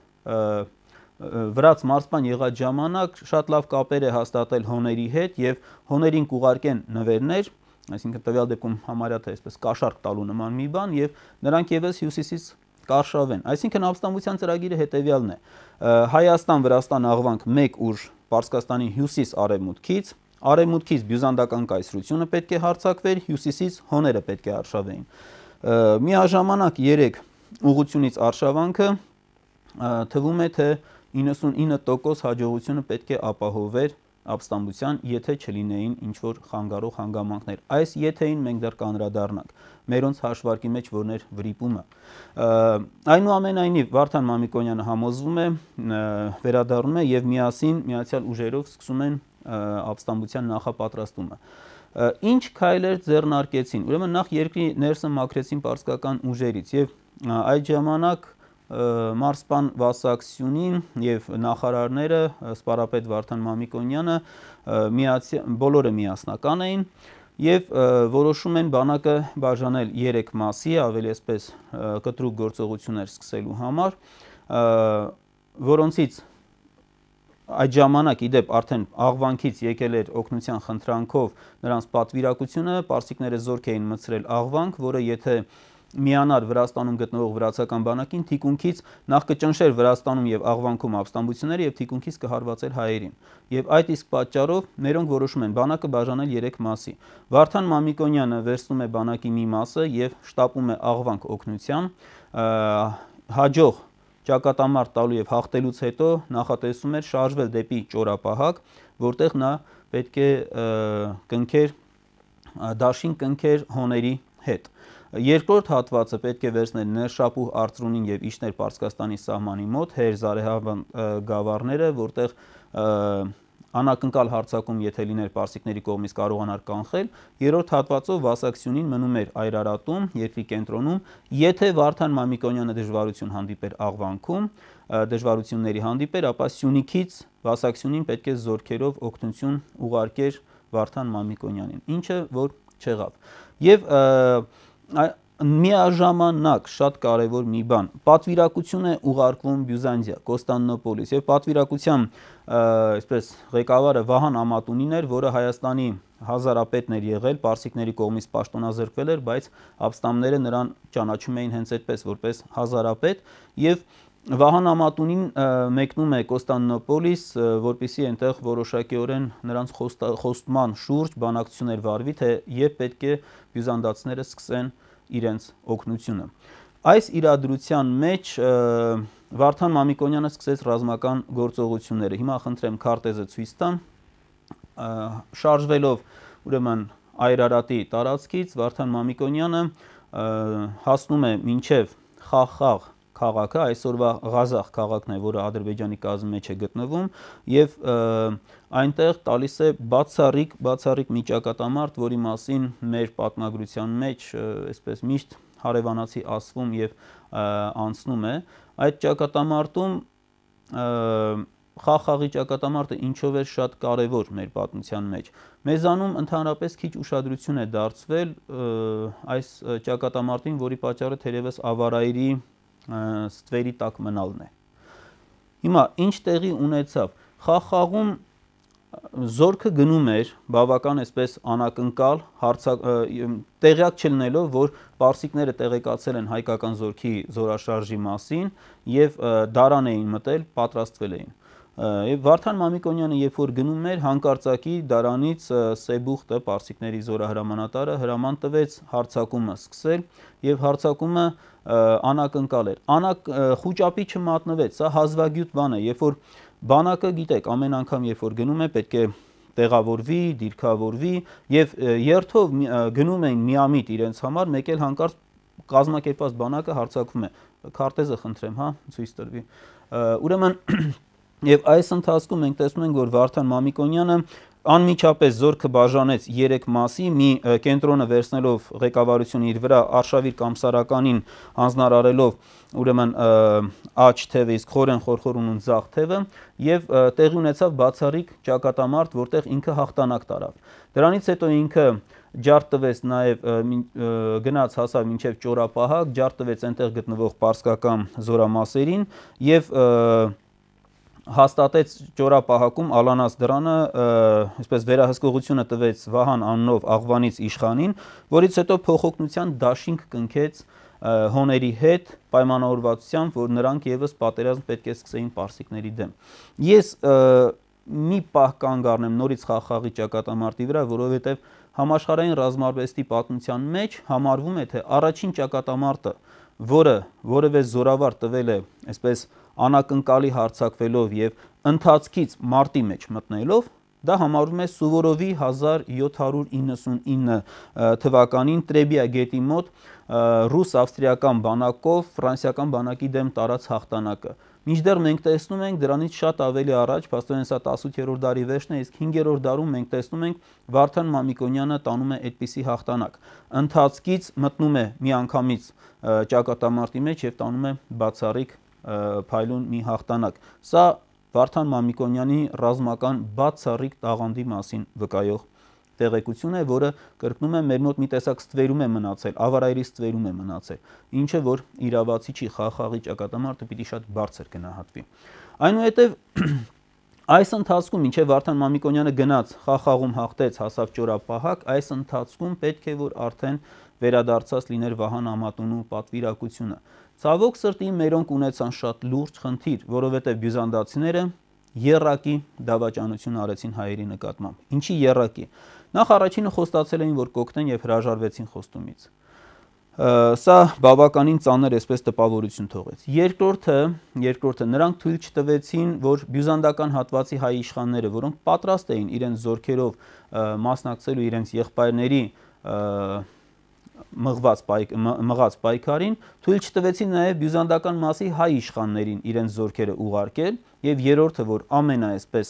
վրաց մարզպան եղած ժամանակ շատ լավ կապեր է հաստատել հոների հետ եւ հոներին կուղարկեն նվերներ, այսինքն տվյալ դեպքում համարյա թե այսպես կաշառք տալու նման մի բան եւ նրանք եւս հյուսիսից կարշավեն։ Այսինքն ապստամբության ծրագիրը հետեւյալն է. Հայաստան, Վրաստան, Աղվանք մեկ ուժ Պարսկաստանի հյուսիս-արևմուտքից, արևմուտքից բյուզանդական կայսրությունը պետք է հարձակվեր, հյուսիսից հոները պետք է արշավեին։ Միաժամանակ երեք ուղությունից արշավանքը թվում է թե իննսունինը տոկոս հաջողությունը պետք է ապահովեր ապստամբության, եթե չլինեին ինչ-որ խանգարող հանգամանքներ։ Այս եթեին մենք դեռ կանդրադառնանք, մերոնց հաշվարկի մեջ որներ վրիպումը։ Այնուամենայնիվ Վարդան Մամիկոնյանը համոզվում է, վերադառնում է եւ միասին միացյալ ուժերով սկսում են ապստամբության նախապատրաստումը։ Ինչ քայլեր ձեռնարկեցին։ Ուրեմն նախ երկրի ներսը մաքրեցին պարսկական ուժերից եւ այդ ժամանակ մարզպան Վասակ Սյունին եւ նախարարները սպարապետ Վարդան Մամիկոնյանը բոլորը միասնական էին եւ որոշում են բանակը բաժանել երեք մասի, ավելի այսպես կտրուկ գործողություններ սկսելու համար, որոնցից այդ ժամանակ իդեպ արդեն Աղվանքից եկել էր օգնության խնդրանքով նրանց պատվիրակությունը, պարսիկները զորք էին մտցրել Աղվանք, որը եթե միանար Վրաստանում գտնվող վրացական բանակին, թիկունքից նախ կճնշեր Վրաստանում եւ Աղվանքում ապստամբությունները եւ թիկունքից կհարվածեր հայերին։ Եվ այդ իսկ պատճառով մերոնք որոշում են բանակը բաժանել երեք մասի։ Վարդան Մամիկոնյանը վերցնում է բանակի մի մասը եւ շտապում է Աղվանք օգնության, հաջող ճակատամարտ տալու եւ հաղթելուց հետո նախատեսում էր շարժվել դեպի Ճորապահակ, որտեղ նա պետք է կնքեր դաշին կնքեր հոների հետ։ Երկրորդ հատվածը պետք է վերցներ Ներշապուհ Արծրունին եւ Իջներ Պարսկաստանի սահմանի մոտ, հեր Զարեհավան գավառները, որտեղ անակնկալ հարձակում եթե լիներ պարսիկների կողմից կարողանար կանխել, երրորդ հատվածով Վասակ-Սյունին մնում էր Այրարատում, երկրի կենտրոնում, եթե Վարդան Մամիկոնյանը դժվարություն հանդիպեր Աղվանքում, դժվարությունների հանդիպեր, ապա Սյունիքից Վասակ-Սյունին պետք է զորքերով օգնություն ուղարկեր Վարդան Մամիկոնյանին, ինչը որ չեղավ։ Եւ միաժամանակ շատ կարևոր մի բան, պատվիրակություն է ուղարկվում Բյուզանդիա, Կոստանդնուպոլիս եւ պատվիրակության այսպես ղեկավարը Վահան Ամատունին էր, որը Հայաստանի հազարապետն էր եղել, պարսիկների կողմից պաշտոնազրկվել էր, բայց ապստամբները նրան ճանաչում էին հենց այդպես, որպես հազարապետ եւ Վահան Ամատունին մեկնում է Կոստանդնուպոլիս, որպեսզի այնտեղ որոշակիորեն նրանց խոստման շուրջ բանակցություններ վարվի, թե երբ պետք է բյուզանդացիները սկսեն իրենց օգնությունը։ Այս իրադրության մեջ Վարդան Մամիկոնյանը սկսեց ռազմական գործողությունները։ Հիմա խնդրեմ քարտեզը ցույց տամ։ Շարժվելով ուրեմն Այրարատի տարածքից Վարդան Մամիկոնյանը հասնում է մինչև Խախաղ քաղաքը, այսօրվա Ղազախ քաղաքն է, որը Ադրբեջանի կազմի մեջ է գտնվում, եւ այնտեղ տալիս է բացառիկ, բացառիկ մի ճակատամարտ, որի մասին մեր պատմագրության մեջ այսպես միշտ հարևանացի ասվում եւ անցնում է։ Այդ ճակատամարտում Խախաղի ճակատամարտը ինչով է շատ կարևոր մեր պատմության մեջ։ Մեզանում ընդհանրապես քիչ ուշադրություն է դարձվել այս ճակատամարտին, որի պատճառը թերևս Ավարայրի ստվերի տակ մնալն է։ Հիմա ինչ տեղի ունեցավ։ Խախաղում զորքը գնում էր բավական այսպես անակնկալ, տեղյակ չլինելով, որ պարսիկները տեղեկացել են հայկական զորքի զորաշարժի մասին եւ դարան էին մտել, պատրաստվել էին։ Եվ Վարդան Մամիկոնյանը երբ որ գնում էր, հանկարծակի դարանից Սեբուխտը, պարսիկների զորահրամանատարը, հրաման տվեց հարձակումը սկսել եւ հարձակումը անակնկալ էր։ Անակ խուճապի չմատնվեց, սա հազվագյուտ բան է, երբ որ բանակը գիտեք, ամեն անգամ երբ որ գնում է, պետք է տեղավորվի, դիրքավորվի եւ երթով գնում էին միամիտ իրենց համար, մեկ էլ հանկարծ կազմակերպված բանակը հարձակվում է։ Քարտեզը խնդրեմ, հա, ցույց տրվի։ Ուրեմն եւ այս ընթացքում մենք տեսնում ենք, որ Վարդան Մամիկոնյանը անմիջապես զորքը բաժանեց երեք մասի, մի կենտրոնը վերցնելով ղեկավարությունը իր վրա, Արշավիր Կամսարականին հանձնարարելով ուրեմն աջ թևը, իսկ Խորեն Խորխորունուն ձախ թևը, եւ տեղի ունեցավ բացառիկ ճակատամարտ, որտեղ ինքը հաղթանակ տարավ։ Դրանից հետո ինքը ջարդ տվեց նաեւ գնաց հասավ մինչեւ Ճորապահակ, ջարդ տվեց այնտեղ գտնվող պարսկական զորամասերին եւ հաստատեց Ճորապահակում Ալանաց դրանը, այսպես վերահսկողությունը տվեց Վահան անունով Աղվանից իշխանին, որից հետո փոխօգնության դաշինք կնքեց հոների հետ պայմանավորվածությամբ, որ նրանք եւս պատերազմ պետք է սկսեին պարսիկների դեմ։ Ես մի պահ կանգ առնեմ նորից Խախաղի ճակատամարտի վրա, որովհետեւ համաշխարհային ռազմարվեստի պատմության մեջ համարվում է, թե առաջին ճակատամարտը, որը որևէ զորավար տվել է, այսպես անակնկալի հարձակվելով եւ ընթացքից մարտի մեջ մտնելով, դա համարվում է Սուվորովի հազար յոթ հարյուր իննսունինը թվականին Տրեբիա գետի մոտ ռուս-ավստրիական բանակով ֆրանսիական բանակի դեմ տարած հաղթանակը։ Մինչդեռ մենք տեսնում ենք դրանից շատ ավելի առաջ, փաստորեն սա տասնութերորդ դարի վերջն է, իսկ հինգերորդ դարում մենք տեսնում ենք Վարդան Մամիկոնյանը տանում է այդպիսի հաղթանակ։ Ընթացքից մտնում է միանգամից ճակատամարտի մեջ եւ տանում է բացառիկ փայլուն մի հաղթանակ։ Սա Վարդան Մամիկոնյանի ռազմական բացառիկ տաղանդի մասին վկայող տեղեկություն է, որը կրկնում է մեր մոտ մի տեսակ ստվերում է մնացել, Ավարայրի ստվերում է մնացել, ինչը որ իրավացի չի, Խախաղի ճակատամարտը պիտի շատ բարձր գնահատվի։ Այնուհետև այս ընթացքում մինչև Վարդան Մամիկոնյանը գնաց Խախաղում հաղթեց, հասավ Ճորապահակ, այս ընթացքում պետք է որ արդեն վերադարձած լիներ Վահան Ամատունու պատվիրակությունը։ Ցավոք սրտի մերոնք ունեցան շատ լուրջ խնդիր, որովհետև բյուզանդացիները եռակի դավաճանություն արեցին հայերի նկատմամբ։ Ինչի եռակի։ Նախ առաջինը խոստացել էին, որ կօգնեն եւ հրաժարվեցին խոստումից։ Սա բավականին ծանր այսպես տպավորություն թողեց։ Երկրորդը, երկրորդը նրանք թույլ չտվեցին, որ բյուզանդական հատվածի հայ իշխանները, որոնք պատրաստ էին իրենց զորքերով մասնակցելու իրենց եղբայրների մղված պայք, մղած պայքարին, թույլ չտվեցին նաև բյուզանդական մասի հայ իշխաններին իրենց զորքերը ուղարկել, եւ երրորդը, որ ամենա այսպես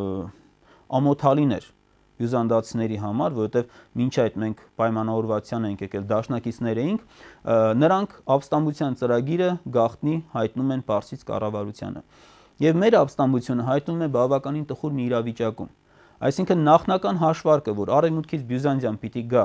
ամոթալին էր բյուզանդացիների համար, որովհետև մինչ այդ մենք պայմանավորվածության ենք եկել, դաշնակիցներ էինք, նրանք ապստամբության ծրագիրը գաղտնի հայտնում են Պարսից կառավարությանը։ Եվ մեր ապստամբությունը հայտնում է բավականին տխուր մի իրավիճակում։ Այսինքն նախնական հաշվարկը, որ արևմուտքից Բյուզանդիան պիտի գա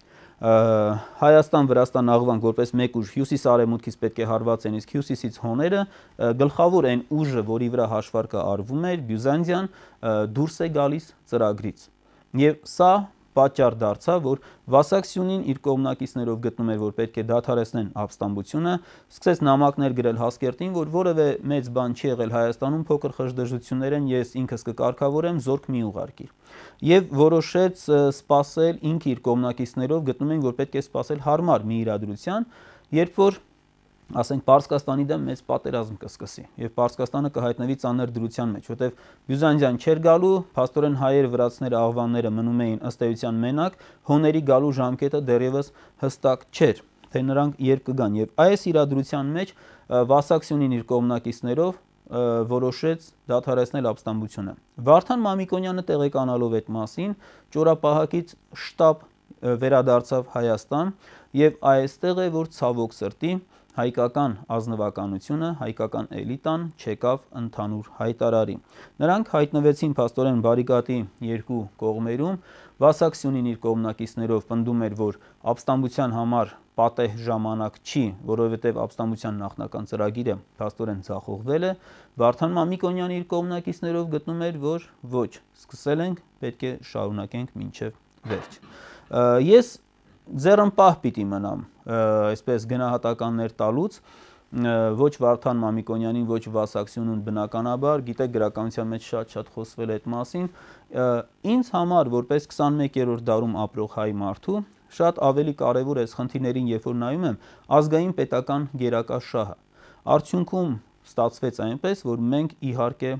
Հայաստան, Վրաստան, Աղվանք որպես մեկ ուժ, հյուսիս-արևմուտքից պետք է հարվածեն, իսկ հյուսիսից հոները, գլխավոր այն ուժը, որի վրա հաշվարկը արվում էր, Բյուզանդիան դուրս է գալիս ծրագրից։ Եվ սա պատճառ դարձավ, որ Վասակսյունին իր կողմնակիցներով գտնում էր, որ պետք է դադարեցնեն ապստամբությունը, սկսեց նամակներ գրել Հասկերտին, որ որևէ մեծ բան չի եղել Հայաստանում, փոքր խժդժություններ են, ես ինքս կկարգավորեմ, զորք մի ուղարկիր։ Եվ որոշեց սպասել ինքը իր կողմնակիցներով, գտնում են, որ պետք է սպասել հարմար մի իրադրության, երբ որ ասենք Պարսկաստանի դեմ մեծ պատերազմ կսկսի եւ Պարսկաստանը կհայտնվի ծանր դրության մեջ, որտեւ Բյուզանդիան չէր գալու, փաստորեն հայեր, վրացիները, աղվանները մնում էին ըստ էության մենակ, հոների գալու ժամկետը դեռևս հստակ չէր, թե նրանք երբ կգան եւ այս իրադրության մեջ Վասակսյունին իր կողմնակիցներով որոշեց դադարեցնել ապստամբությունը։ Վարդան Մամիկոնյանը տեղեկանալով այդ մասին, ճորապահակից շտաբ վերադարձավ Հայաստան եւ այստեղ է, որ ցավոք սրտի հայկական ազնվականությունը, հայկական էլիտան չեկավ ընդհանուր հայտարարի։ Նրանք հայտնվեցին փաստորեն բարիկադի երկու կողմերում, Վասակսյունին իր կողմնակիցներով պնդում էր, որ ապստամբության համար պատեհ ժամանակ չի, որովհետև ապստամբության նախնական ծրագիրը փաստորեն ձախողվել է, Վարդան Մամիկոնյանը իր կողմնակիցներով գտնում էր, որ ոչ, սկսել ենք, պետք է շարունակենք մինչև վերջ։ Ես ձեռնպահ պիտի մնամ այսպես գնահատականներ տալուց, ոչ Վարդան Մամիկոնյանին, ոչ Վասակսյունին բնականաբար, գիտեք գրականության մեջ շատ-շատ խոսվել է այդ մասին, ինձ համար, որպես քսանմեկերորդ դարում ապրող հայ մարդու, շատ ավելի կարևոր է այս խնդիրներին, երբ որ նայում եմ, ազգային պետական գերակա շահը։ Արդյունքում ստացվեց այնպես, որ մենք իհարկե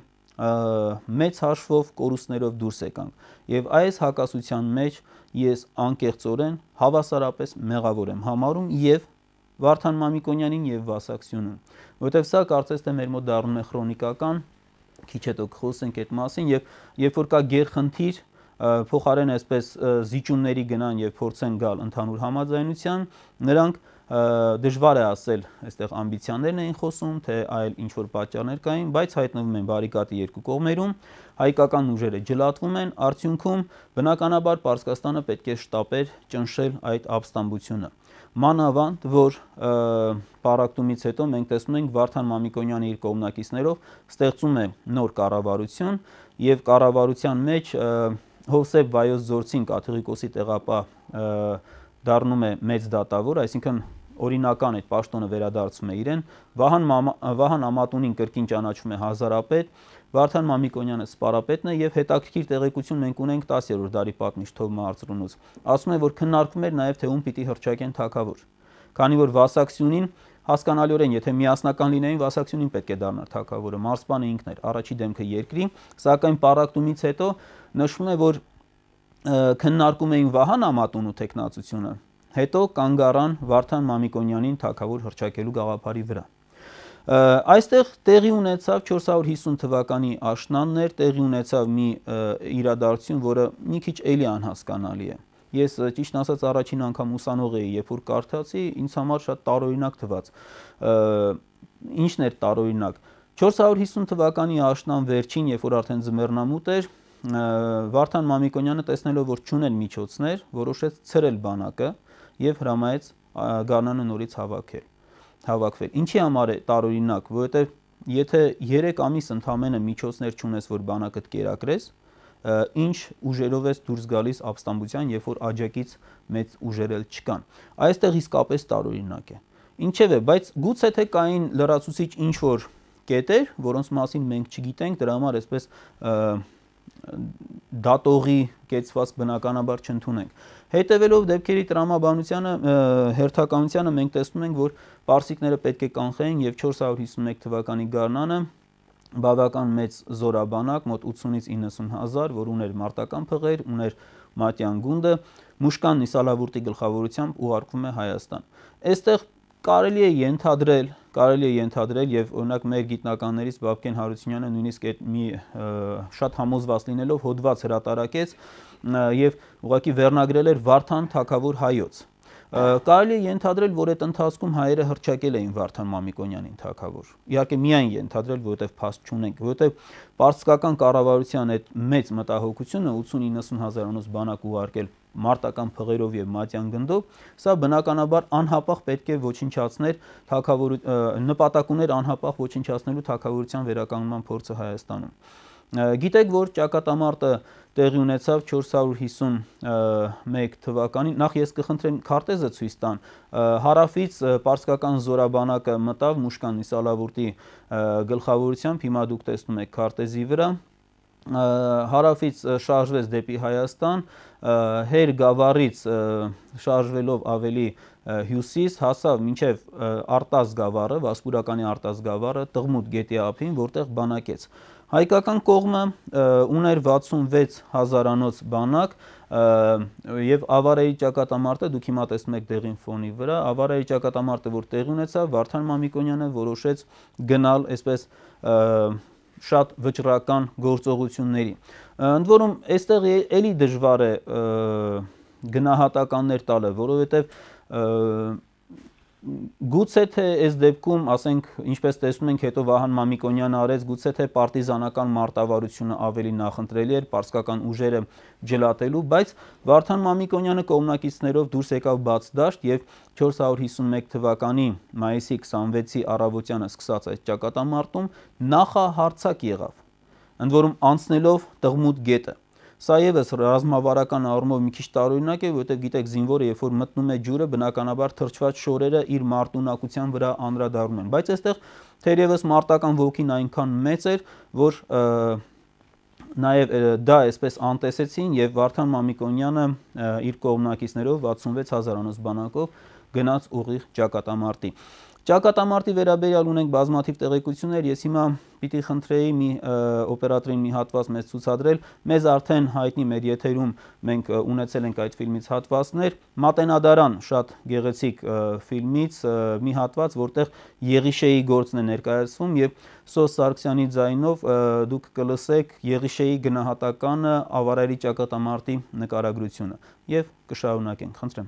մեծ հաշվով կորուստներով դուրս եկանք եւ այս հակասության մեջ ես անկեղծորեն հավասարապես մեղավոր եմ համարում եւ Վարդան Մամիկոնյանին եւ Վասակսյունին, որովհետեւ սա կարծես թե մեր մոտ դառնում է քրոնիկական, քիչ հետո կխոսենք այդ մասին եւ երբ որ կա գերխնդիր, փոխարեն այսպես զիջումների գնան եւ փորձեն գալ ընդհանուր համաձայնության, նրանք դժվար է ասել, այստեղ ամբիցիաներն էին խոսում, թե այլ ինչ որ պատճառներ կային, բայց հայտնվում են բարիկադի երկու կողմերում, հայկական ուժերը ջլատվում են, արդյունքում բնականաբար Պարսկաստանը պետք է շտապեր ճնշել այդ ապստամբությունը։ Մանավանդ, որ պառակտումից հետո մենք տեսնում ենք Վարդան Մամիկոնյանը իր կողմնակիցներով ստեղծում է նոր կառավարություն եւ կառավարության մեջ Հովսեփ Վայոց Ձորցին Կաթողիկոսի տեղապահ դառնում է մեծ դատավոր, այսինքն օրինական այդ պաշտոնը վերադարձում է իրեն, Վահան, Վահան Ամատունին կրկին ճանաչում է հազարապետ, Վարդան Մամիկոնյանը սպարապետն է եւ հետաքրքիր տեղեկություն մենք ունենք տասերորդ դարի պատմիչ Թովմա Արծրունուց, ասում է, որ քննարկվում էր նաեւ թե ում պիտի հռչակեն թագավոր, քանի որ Վասակսյունին հասկանալիորեն, եթե միասնական լինեին, Վասակսյունին պետք է դառնար թագավորը, մարզպանը ինքն էր, առաջի դեմքը երկրի, սակայն պառակտումից հետո նշվում է, որ քննարկում էին Վահան Ամատունու տեխնացությունը, հետո կանգ առան Վարդան Մամիկոնյանին թագավոր հռչակելու գաղափարի վրա։ Այստեղ տեղի ունեցավ չորս հարյուր հիսուն թվականի աշնաններ, տեղի ունեցավ մի իրադարձություն, որը մի քիչ էլի անհասկանալի է։ Ես ճիշտ ասած առաջին անգամ ուսանող էի, երբ որ կարդացի, ինձ համար շատ տարօրինակ թվաց։ Ինչն էր տարօրինակ։ չորս հարյուր հիսուն թվականի աշնան վերջին, երբ որ արդեն ձմեռնամուտ էր, Վարդան Մամիկոնյանը տեսնելով, որ չուներ միջոցներ, որոշեց ցրել բանակը եւ հրամայեց գարնանը նորից հավաքել, հավաքվել։ Ինչի համար է տարօրինակ, որովհետեւ եթե երեք ամիս ընդամենը միջոցներ չունես, որ բանակդ կերակրես, ինչ ուժերով ես դուրս գալիս ապստամբության, երբ որ աջակից մեծ ուժեր էլ չկան։ Այստեղ իսկապես տարօրինակ է։ Ինչևէ, բայց գուցե թե կային լրացուցիչ ինչ որ կետեր, որոնց մասին մենք չգիտենք, դրա համար այսպես դատողի կեցված բնականաբար չընդունենք։ Հետևելով դեպքերի տրամաբանությանը, հերթականությանը մենք տեսնում ենք, որ պարսիկները պետք է կանխեին եւ չորս հարյուր հիսուն մեկ թվականի գարնանը բավական մեծ զորաբանակ, մոտ ութսունից իննսուն հազար, որ ուներ մարտական փղեր, ուներ Մատյան գունդը, Մուշկան Նիսալավուրտի գլխավորությամբ ուղարկվում է Հայաստան։ Այստեղ կարելի է ենթադրել, կարելի է ենթադրել եւ օրինակ մեր գիտնականներից Բաբկեն Հարությունյանը նույնիսկ այդ մի շատ համոզված լինելով հոդված հրատարակեց եւ ուղղակի վերնագրել էր Վարդան թագավոր հայոց։ Կարելի է ենթադրել, որ այդ ընթացքում հայերը հռչակել էին Վարդան Մամիկոնյանին թագավոր։ Իհարկե միայն ենթադրել, որովհետև փաստ չունենք, որովհետև պարսկական կառավարության այդ մեծ մտահոգությունը ութսուն-իննսուն հազար անոց բանակ ուղարկել մարտական փղերով եւ մատյան գնդով, սա բնականաբար անհապաղ պետք է ոչնչացներ թագավոր նպատակ ուներ անհապաղ ոչնչացնելու թագավորության վերականգնման փորձը Հայաստանում։ Գիտեք, որ ճակատամարտը տեղի ունեցավ չորս հարյուր հիսունմեկ թվականին, նախ ես կխնդրեմ քարտեզը ցույց տան, հարավից պարսկական զորաբանակը մտավ Մուշկան Նիսալավուրտի գլխավորությամբ, հիմա դուք տեսնում եք քարտեզի վրա, հարավից շարժվեց դեպի Հայաստան, Հեր գավառից շարժվելով ավելի հյուսիս հասավ մինչև Արտազ գավառը, Վասպուրականի Արտազ գավառը, Տղմուտ գետի ափին, որտեղ բանակեց։ Հայկական կողմը ուներ վաթսունվեց հազարանոց բանակ եւ Ավարայի ճակատամարտը, դուք հիմա տեսնում եք դեղին ֆոնի վրա, Ավարայի ճակատամարտը, որ տեղի ունեցավ, Վարդան Մամիկոնյանը որոշեց գնալ այսպես շատ վճռական գործողությունների։ Ընդ որում, այստեղ էլի դժվար է գնահատականներ տալը, որովհետեւ գուցե թե այս դեպքում, ասենք, ինչպես տեսնում ենք, հետո Վահան Մամիկոնյանը արեց, գուցե թե պարտիզանական մարտավարությունը ավելի նախընտրելի էր պարսկական ուժերը ջլատելու, բայց Վարդան Մամիկոնյանը կողմնակիցներով դուրս եկավ բաց դաշտ եւ չորս հարյուր հիսունմեկ թվականի մայիսի քսանվեցի առավոտյանը սկսած այդ ճակատամարտում նախահարձակ եղավ, ընդ որում անցնելով Տղմուտ գետը։ Սա եւս ռազմավարական առումով մի քիչ տարօրինակ է, որովհետեւ գիտեք զինվորը երբ որ մտնում է ջուրը, բնականաբար թրջված շորերը իր մարտունակության վրա անդրադառնում են, բայց այստեղ թերևս մարտական ոգին այնքան մեծ էր, որ նաեւ դա այսպես անտեսեցին եւ Վարդան Մամիկոնյանը իր կողմնակիցներով վաթսունվեց հազարանոց բանակով գնաց ուղիղ ճակատամարտի։ Ճակատամարտի վերաբերյալ ունենք բազմաթիվ տեղեկություններ, ես հիմա պիտի խնդրեի մի օպերատորին մի հատված մեզ ցուցադրել, մեզ արդեն հայտնի մեր եթերում մենք ունեցել ենք այդ ֆիլմից հատվածներ, Մատենադարան շատ գեղեցիկ ֆիլմից մի հատված, որտեղ Եղիշեի գործն է ներկայացվում եւ Սոս Սարգսյանի ձայնով դուք կլսեք Եղիշեի գնահատականը Ավարայրի ճակատամարտի նկարագրությունը եւ կշարունակենք, խնդրեմ։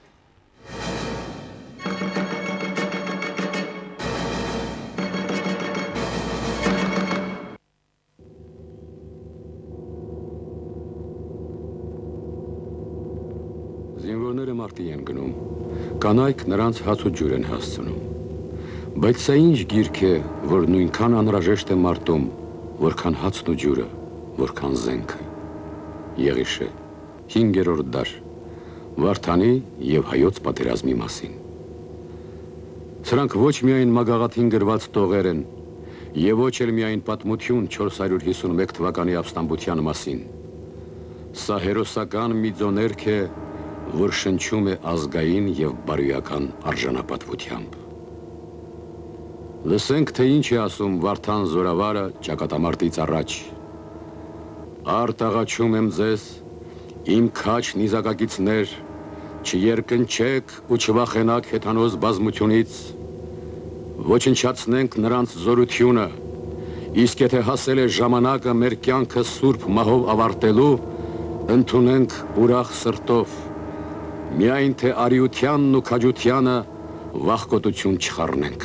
Զինվորները մարտի են գնում, կանայք նրանց հաց ու ջուր են հասցնում, բայց սա ինչ գիրք է, որ նույնքան անհրաժեշտ է մարտում, որքան հացն ու ջուրը, որքան զենքը։ Եղիշե, հինգերորդ դար, Վարդանի եւ հայոց պատերազմի մասին։ Սրանք ոչ միայն մագաղաթին գրված տողեր են, եւ ոչ էլ միայն պատմություն չորս հարյուր հիսունմեկ թվականի ապստամբության մասին։ Սա հերոսական մի ձոներք է, որ շնչում է ազգային եւ բարոյական արժանապատվությամբ։ Լսենք, թե ինչ է ասում Վարդան զորավարը ճակատամարտից առաջ։ Արդ աղաչում եմ ձեզ, իմ քաչ նիզակակիցներ, չերկնչեք ու չվախենաք հեթանոս բազմությունից, ոչնչացնենք նրանց զորությունը, իսկ եթե հասել է ժամանակը մեր կյանքը սուրբ մահով ավարտելու, ընդունենք ուրախ սրտով, միայն թե արիությանն ու քաջությանը վախկոտություն չխառնենք։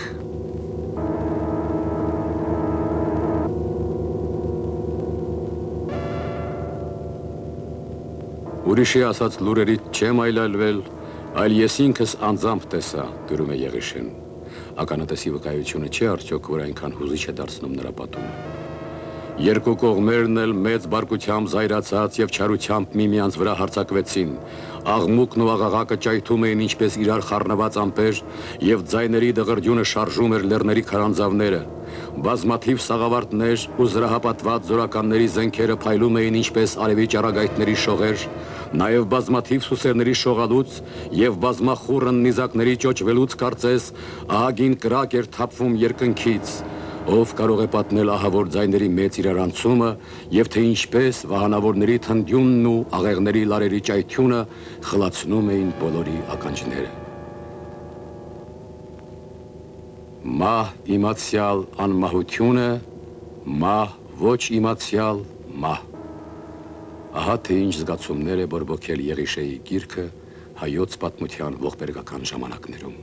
Ուրիշի ասած լուրերից չեմ այլայլվել, այլ ես ինքս անձամբ տեսա, գրում է Եղիշեն։ Ականատեսի վկայությունը չէ արդյոք, որ այնքան հուզիչ է դարձնում նրա պատումը։ Երկու կողմերն էլ մեծ բարկությամբ զայրացած եւ չարությամբ միմյանց վրա հարձակվեցին, աղմուկն ու աղաղակը ճայթում էին ինչպես իրար խառնված ամպեր եւ ձայների դղրդյունը շարժում էր լեռների քարանձավները, բազմաթիվ սաղավարտներ ու զրահապատված զորականների զենքերը փայլում էին ինչպես արևի ճառագայթների շողեր, նաեւ բազմաթիվ սուսերների շողալուց եւ բազմախուռն նիզակների ճոճվելուց կարծես ահագին կրակ էր թափվում երկնքից, ով կարող է պատմել ահավոր ձայների մեծ իրարանցումը եւ թե ինչպես վահանավորների թնդյունն ու աղեղների լարերի ճայթյունը խլացնում էին բոլորի ականջները։ Մահ իմացյալ անմահությունը, մահ ոչ իմացյալ մահ։ Ահա թե ինչ զգացումներ է բորբոքել Եղիշեի գիրքը հայոց պատմության ողբերգական ժամանակներում։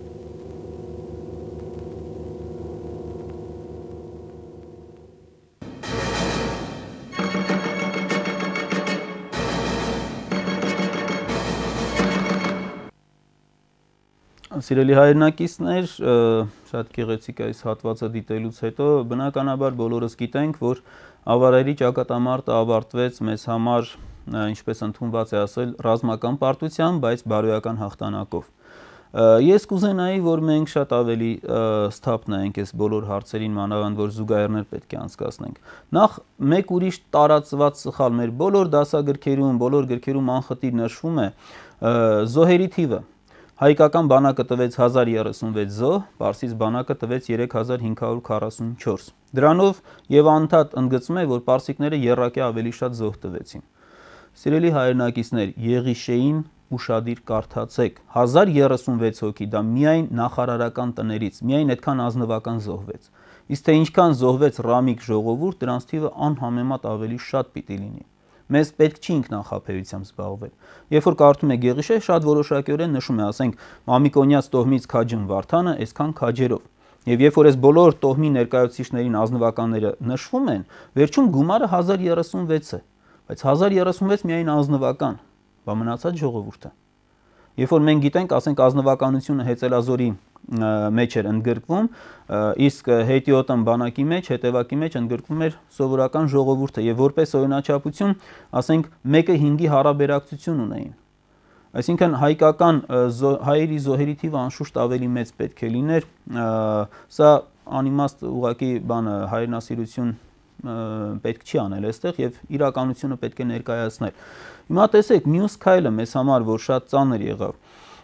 Սիրելի հայրենակիցներ, շատ գեղեցիկ այս հատվածը դիտելուց հետո բնականաբար բոլորս գիտենք, որ ավարայրի ճակատամարտը ավարտվեց մեզ համար, ինչպես ընդունված է ասել, ռազմական պարտությամբ, բայց բարոյական հաղթանակով։ Ես կուզենայի, որ մենք շատ ավելի սթափ նայենք այս բոլոր հարցերին, մանավանդ որ զուգահեռներ պետք է անցկացնենք։ Նախ մեկ ուրիշ տարածված սխալ մեր բոլոր դասագրքերում, բոլոր գրքերում անխտիր նշվում է զոհերի թիվը։ Հայկական բանակը տվեց հազար երեսունվեց զոհ, պարսից բանակը տվեց երեք հազար հինգ հարյուր քառասունչորս։ Դրանով եւ անդադ ընդգծում է, որ պարսիկները եռակի ավելի շատ զոհ տվեցին։ Սիրելի հայրենակիցներ, Եղիշեին ուշադիր կարդացեք, հազար երեսունվեց հոգի, դա միայն նախարարական տներից, միայն այդքան ազնվական զոհվեց։ Իսկ թե ինչքան զոհվեց ռամիկ ժողովուրդ, դրանց թիվը անհամեմատ ավելի շատ պիտի լինի։ Մեզ պետք չի ինքնախաբեությամբ զբաղվել։ Երբ որ կարդում եք Եղիշե, շատ որոշակիորեն նշում է, ասենք, Մամիկոնյաց տոհմից քաջն Վարդանը, այսքան քաջերով։ Եվ երբ որ այս բոլոր տոհմի ներկայացուցիչներին ազնվականները նշվում են, վերջում գումարը հազար երեսունվեց է, բայց հազար երեսունվեց միայն ազնվական, բա մնացած ժողովուրդը։ Երբ որ մենք գիտենք, ասենք, ազնվականությունը Հեծելազորի մեջ էր ընդգրկվում, իսկ հետիոտն բանակի մեջ, հետևակի մեջ ընդգրկվում էր սովորական ժողովուրդը եւ որպես օրինաչափություն, ասենք, մեկը հինգի հարաբերակցություն ունեին։ Այսինքն հայկական հայերի զոհերի թիվը անշուշտ ավելի մեծ պետք է լիներ, սա անիմաստ ուղղակի բանը հայրենասիրություն պետք չի անել այստեղ եւ իրականությունը պետք է ներկայացնել։ Հիմա տեսեք, մյուս քայլը մեզ համար, որ շատ ծանր եղավ,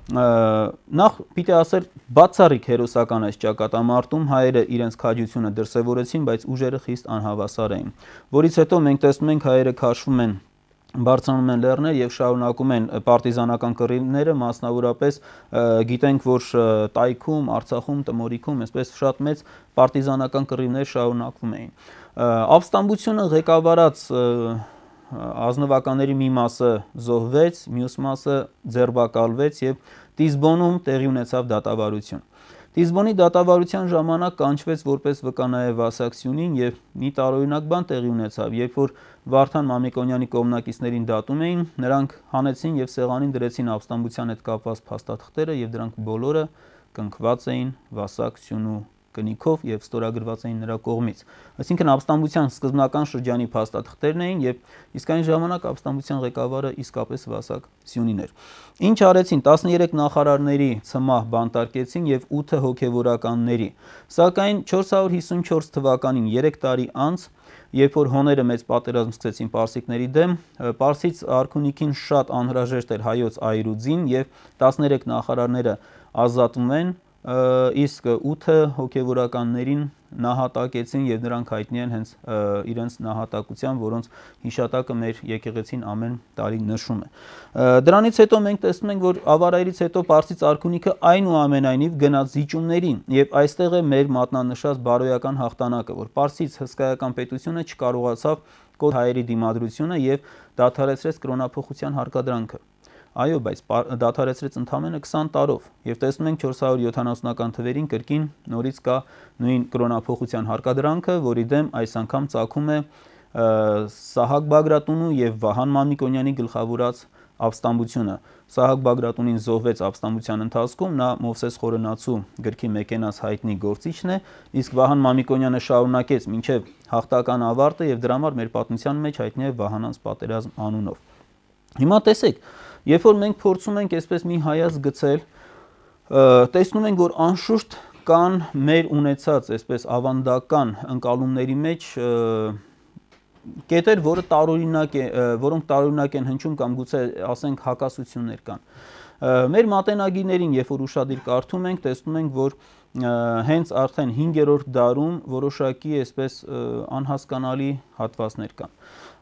նախ պիտի ասել բացառիկ հերոսական այս ճակատամարտում հայերը իրենց քաջությունը դրսևորեցին, բայց ուժերը խիստ անհավասար էին, որից հետո մենք տեսնում ենք հայերը քաշվում են, բարձրանում են լեռներ եւ շարունակում են պարտիզանական կռիվները, մասնավորապես գիտենք, որ Տայքում, Արցախում, Տմորիքում այսպես շատ մեծ պարտիզանական կռիվներ շարունակվում էին։ Ապստամբությունը ղեկավարած ազնվականների մի մասը զոհվեց, մյուս մասը ձերբակալվեց եւ Տիզբոնում տեղի ունեցավ դատավարություն։ Տիզբոնի դատավարության ժամանակ կանչվեց որպես վկա նաեւ Վասակ Սյունին եւ մի տարօրինակ բան տեղի ունեցավ, երբ որ Վարդան Մամիկոնյանի կողմնակիցներին դատում էին, նրանք հանեցին եւ սեղանին դրեցին ապստամբության հետ կապված փաստաթղթերը եւ դրանք բոլորը կնքված էին Վասակ Սյունու կնիքով եւ ստորագրված էին նրա կողմից։ Այսինքն ապստամբության սկզբնական շրջանի փաստաթղթերն էին եւ իսկ այն ժամանակ ապստամբության ղեկավարը իսկապես Վասակ Սյունին էր։ Ինչ արեցին, տասներեք նախարարների ցմահ բանտարկեցին եւ ութ հոգեվորականների։ Սակայն չորս հարյուր հիսունչորս թվականին երեք տարի անց, երբ որ հոները մեծ պատերազմ սկսեցին պարսիկների դեմ, Պարսից արքունիքին շատ անհրաժեշտ էր հայոց այրուձին եւ տասներեք նախարարները ազատվում են, իսկ ութ հոգեվորականներին նահատակեցին եւ նրանք հայտնի են հենց իրենց նահատակության, որոնց հիշատակը մեր եկեղեցին ամեն տարի նշում է։ Դրանից հետո մենք տեսնում ենք, որ ավարայրից հետո Պարսից արքունիքը այնուամենայնիվ գնաց զիջումներին եւ այստեղ է մեր մատնանշած բարոյական հաղթանակը, որ Պարսից հսկայական պետությունը չկարողացավ կոտ հայերի դիմադրությունը եւ դադարեցրեց կրոնափոխության հարկադրանքը։ Այո, բայց դադարեցրեց ընդամենը քսան տարով եւ տեսնում ենք չորս հարյուր յոթանասունական թվերին կրկին նորից կա նույն կրոնափոխության հարկադրանքը, որի դեմ այս անգամ ծագում է Սահակ Բագրատունու եւ Վահան Մամիկոնյանի գլխավորած ապստամբությունը։ Սահակ Բագրատունին զոհվեց ապստամբության ընթացքում, նա Մովսես Խորենացու գրքի Մեկենաս հայտնի գործիչն է, իսկ Վահան Մամիկոնյանը շարունակեց մինչեւ հաղթական ավարտը եւ դրա համար մեր պատմության մեջ հայտնի է Վահանանց պատերազմ անունով։ Հիմա տեսեք, երբ որ մենք փորձում ենք այսպես մի հայաց գցել, տեսնում ենք, որ անշուշտ կան մեր ունեցած այսպես ավանդական ընկալումների մեջ կետեր, որը տարօրինակ է, որոնք տարօրինակ են հնչում կամ գուցե ասենք հակասություններ կան։ Մեր մատենագիրներին, երբ որ ուշադիր կարդում ենք, տեսնում ենք, որ հենց արդեն հինգերորդ դարում որոշակի այսպես անհասկանալի հատվածներ կան։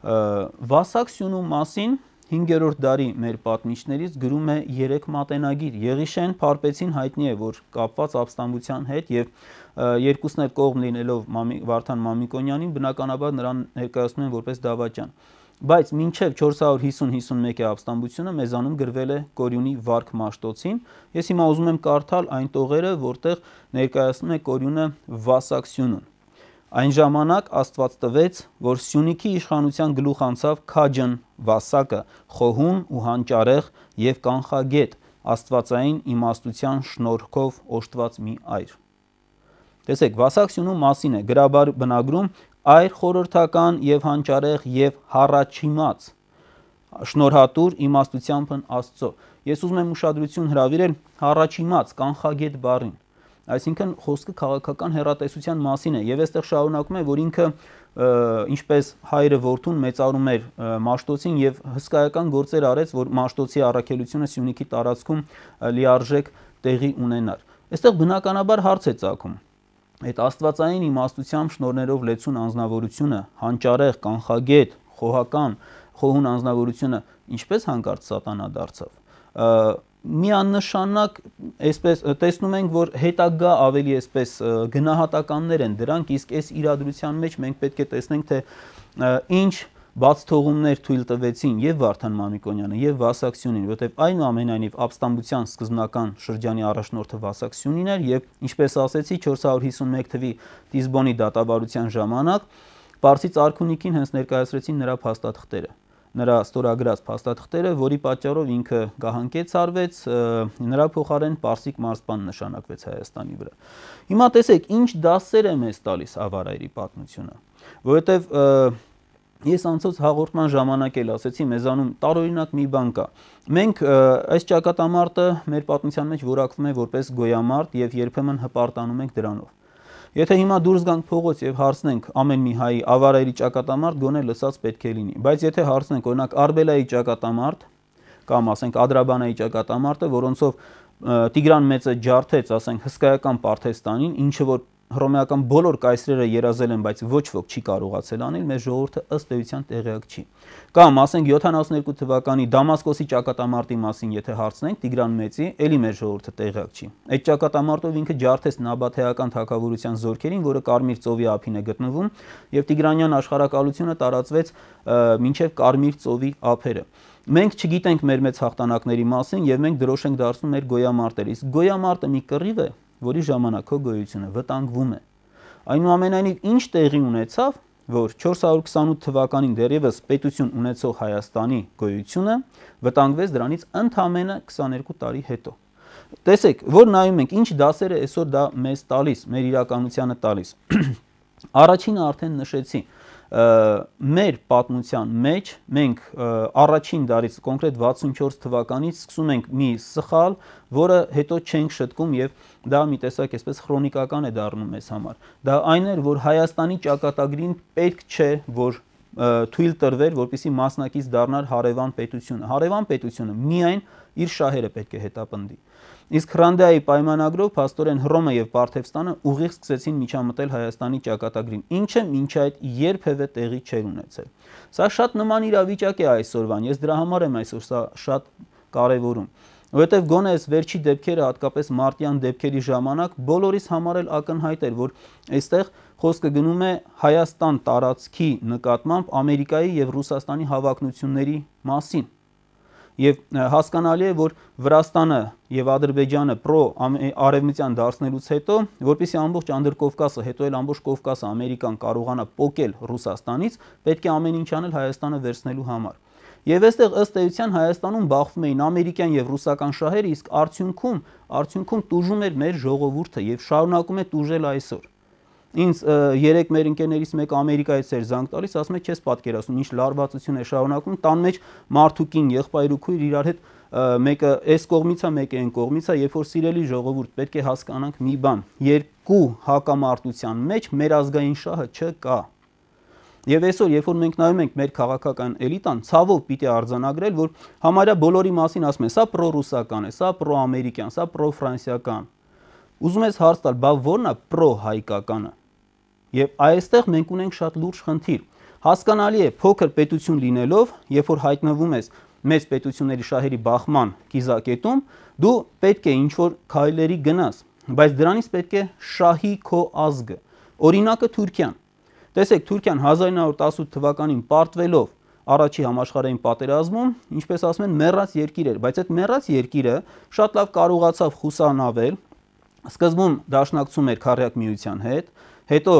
Վասակ սյունու մասին հինգերորդ դարի մեր պատմիչներից գրում է երեք մատենագիր։ Եղիշեն Փարպեցին հայտնի է, որ կապված ապստամբության հետ եւ երկուսն էլ կողմ լինելով Վարդան Մամիկոնյանին, բնականաբար նրան ներկայացնում են որպես դավաճան։ Բայց մինչև չորս հարյուր հիսուն հիսունմեկի ապստամբությունը մեզանում գրվել է Կորյունի Վարք Մաշտոցին։ Ես հիմա ուզում եմ կարդալ այն տողերը, որտեղ ներկայացնում է Կորյունը Վասակ սյունուն։ Այն ժամանակ Աստված տվեց, որ Սյունիքի իշխանության գլուխ անցավ քաջն Վասակը, խոհուն ու հանճարեղ եւ կանխագետ, աստվածային իմաստության շնորհքով օժտված մի այր։ Տեսեք, Վասակ սյունու մասին է գրաբար բնագրում այր խորհրդական եւ հանճարեղ եւ հառաչիմաց, շնորհատուր իմաստությանփն Աստծո։ Ես ուզում եմ ուշադրություն հրավիրել հառաչիմաց, կանխագետ բառին։ Այսինքն խոսքը քաղաքական հեռատեսության մասին է եւ այստեղ շարունակում է, որ ինքը ինչպես հայրը որդուն մեծարում էր Մաշտոցին եւ հսկայական գործեր արեց, որ Մաշտոցի առաքելությունը Սյունիքի տարածքում լիարժեք տեղի ունենար։ Այստեղ բնականաբար հարց է ծագում. այդ աստվածային իմաստությամբ շնորներով լեցուն անձնավորությունը, հանճարեղ, կանխագետ, խոհական, խոհուն անձնավորությունը ինչպես հանկարծ սատանա դարձավ։ Միանշանակ այսպես տեսնում ենք, որ հետագա ավելի այսպես գնահատականներ են դրանք, իսկ այս իրադրության մեջ մենք պետք է տեսնենք, թե ինչ բաց թողումներ թույլ տվեցին եւ Վարդան Մամիկոնյանը եւ Վասակ սյունին, որտեղ այնուամենայնիվ ապստամբության սկզբնական շրջանի առաջնորդը Վասակ սյունին էր եւ ինչպես ասեցի չորս հարյուր հիսունմեկ թվականի Տիզբոնի դատավարության ժամանակ Պարսից արքունիքին հենց ներկայացրեցին նրա փաստաթղթերը, նրա ստորագրած փաստաթղթերը, որի պատճառով ինքը գահանկեց արվեց, նրա փոխարեն Պարսիկ մարզպան նշանակվեց Հայաստանի վրա։ Հիմա տեսեք, ինչ դասեր է մեզ տալիս Ավարայրի պատմությունը, որովհետեւ Ես անցած հաղորդման ժամանակ էլ ասեցի, մեզանում տարօրինակ մի բան կա։ Մենք այս ճակատամարտը մեր պատմության մեջ որակվում է որպես գոյամարտ եւ երբեմն հպարտանում ենք դրանով։ Եթե հիմա դուրս գանք փողոց եւ հարցնենք ամեն մի հայի Ավարայրի ճակատամարտ, գոնե լսած պետք է լինի, բայց եթե հարցնենք օրինակ Արբելայի ճակատամարտ կամ ասենք Ադրաբանայի ճակատամարտը, որոնցով Տիգրան Մեծը ջարդեց, ասենք հսկայական Պարթեստանին, ինչը որ հռոմեական բոլոր կայսրերը երազել են, բայց ոչ ոք չի կարողացել անել, մեր ժողովուրդը ըստ էության տեղյակ չի։ Կամ ասենք յոթանասունյոթ թվականի Դամասկոսի ճակատամարտի մասին եթե հարցնենք Տիգրան Մեծի, ելի մեր ժողովուրդը տեղյակ չի։ Այդ ճակատամարտով ինքը ջարդեց Նաբաթեական թագավորության զորքերին, որը Կարմիր ծովի ափին է գտնվում, եւ Տիգրանյան աշխարհակալությունը տարածվեց մինչեւ Կարմիր ծովի ափերը։ Մենք չգիտենք մեր մեծ հաղթանակների մասին եւ մենք դրոշ ենք դարձնում մեր գոյամարտերը։ Իսկ գոյամարտը մի կռիվ է, որի ժամանակ քո գոյությունը վտանգվում է։ Այնուամենայնիվ ինչ տեղի ունեցավ, որ չորս հարյուր քսանութ թվականին դեռևս պետություն ունեցող Հայաստանի գոյությունը վտանգվեց դրանից ընդամենը քսաներկու տարի հետո։ Տեսեք, որ նայում ենք, ինչ դասեր է այսօր դա մեզ տալիս, մեր իրականությանը տալիս։ Առաջինը արդեն նշեցի, մեր պատմության մեջ մենք առաջին դարից կոնկրետ վաթսունչորս թվականից սկսում ենք մի սխալ, որը հետո չենք շտկում եւ դա մի տեսակ այսպես քրոնիկական է դառնում մեզ համար։ Դա այն էր, որ Հայաստանի ճակատագրին պետք չէ, որ թույլ տրվեր, որպեսզի մասնակից դառնար հարևան պետությունը։ Հարևան պետությունը միայն իր շահերը պետք է հետապնդի։ Իսկ Հռանդեայի պայմանագրով փաստորեն Հռոմը եւ Պարթևստանը ուղիղ սկսեցին միջամտել Հայաստանի ճակատագրին, ինչը մինչ այդ երբևէ տեղի չէր ունեցել։ Սա շատ նման իրավիճակ է այսօրվան, ես դրա համար եմ այսօր սա շատ կարևորում, որովհետեւ գոնե այս վերջի դեպքերը, հատկապես մարտյան դեպքերի ժամանակ բոլորիս համար էլ ակնհայտ էր, որ այստեղ խոսքը գնում է Հայաստան տարածքի նկատմամբ Ամերիկայի եւ Ռուսաստանի հավակնությունների մասին։ Եվ հասկանալի է, որ Վրաստանը եւ Ադրբեջանը պրո-արևմտյան դարձնելուց հետո, որպեսզի ամբողջ Անդրկովկասը, հետո էլ ամբողջ Կովկասը Ամերիկան կարողանա պոկել Ռուսաստանից, պետք է ամեն ինչ անել Հայաստանը վերցնելու համար։ Եվ այստեղ ըստ էության Հայաստանում բախվում էին ամերիկյան եւ ռուսական շահերը, իսկ արդյունքում, արդյունքում տուժում էր մեր ժողովուրդը եւ շարունակում է տուժել այսօր։ Ինձ երեք մեր ընկերներից մեկը Ամերիկայից էր զանգ տալիս, ասում է, չես պատկերացնում, ինչ լարվածություն է շարունակում, տան մեջ մարդուկին, եղբայր ու քույր իրար հետ մեկը այս կողմից է, մեկը այն կողմից է, երբ որ սիրելի ժողովուրդ, պետք է հասկանանք մի բան, երկու հակամարտության մեջ մեր ազգային շահը չկա։ Եվ այսօր, երբ որ մենք նայում ենք մեր քաղաքական էլիտան, ցավով պիտի արձանագրել, որ համարյա բոլորի մասին ասում են, սա պրոռուսական է, սա պրոամերիկյան, սա պրոֆրանսիական։ Ուզում ես հարց տալ, բա ո՞րն է պրոհայկականը։ Եվ այստեղ մենք ունենք շատ լուրջ խնդիր։ Հասկանալի է, փոքր պետություն լինելով, երբ որ հայտնվում ես մեծ պետությունների շահերի բախման կիզակետում, դու պետք է ինչ-որ քայլերի գնաս, բայց դրանից պետք է շահի քո ազգը։ Օրինակը Թուրքիան։ Տեսեք, Թուրքիան հազար ինը հարյուր տասնութ թվականին պարտվելով առաջի համաշխարհային պատերազմում, ինչպես ասում են, մեռած երկիր էր, բայց այդ մեռած երկիրը շատ լավ կարողացավ խուսանավել, սկզբում դաշնակցում էր Քառյակ միության հետ, հետո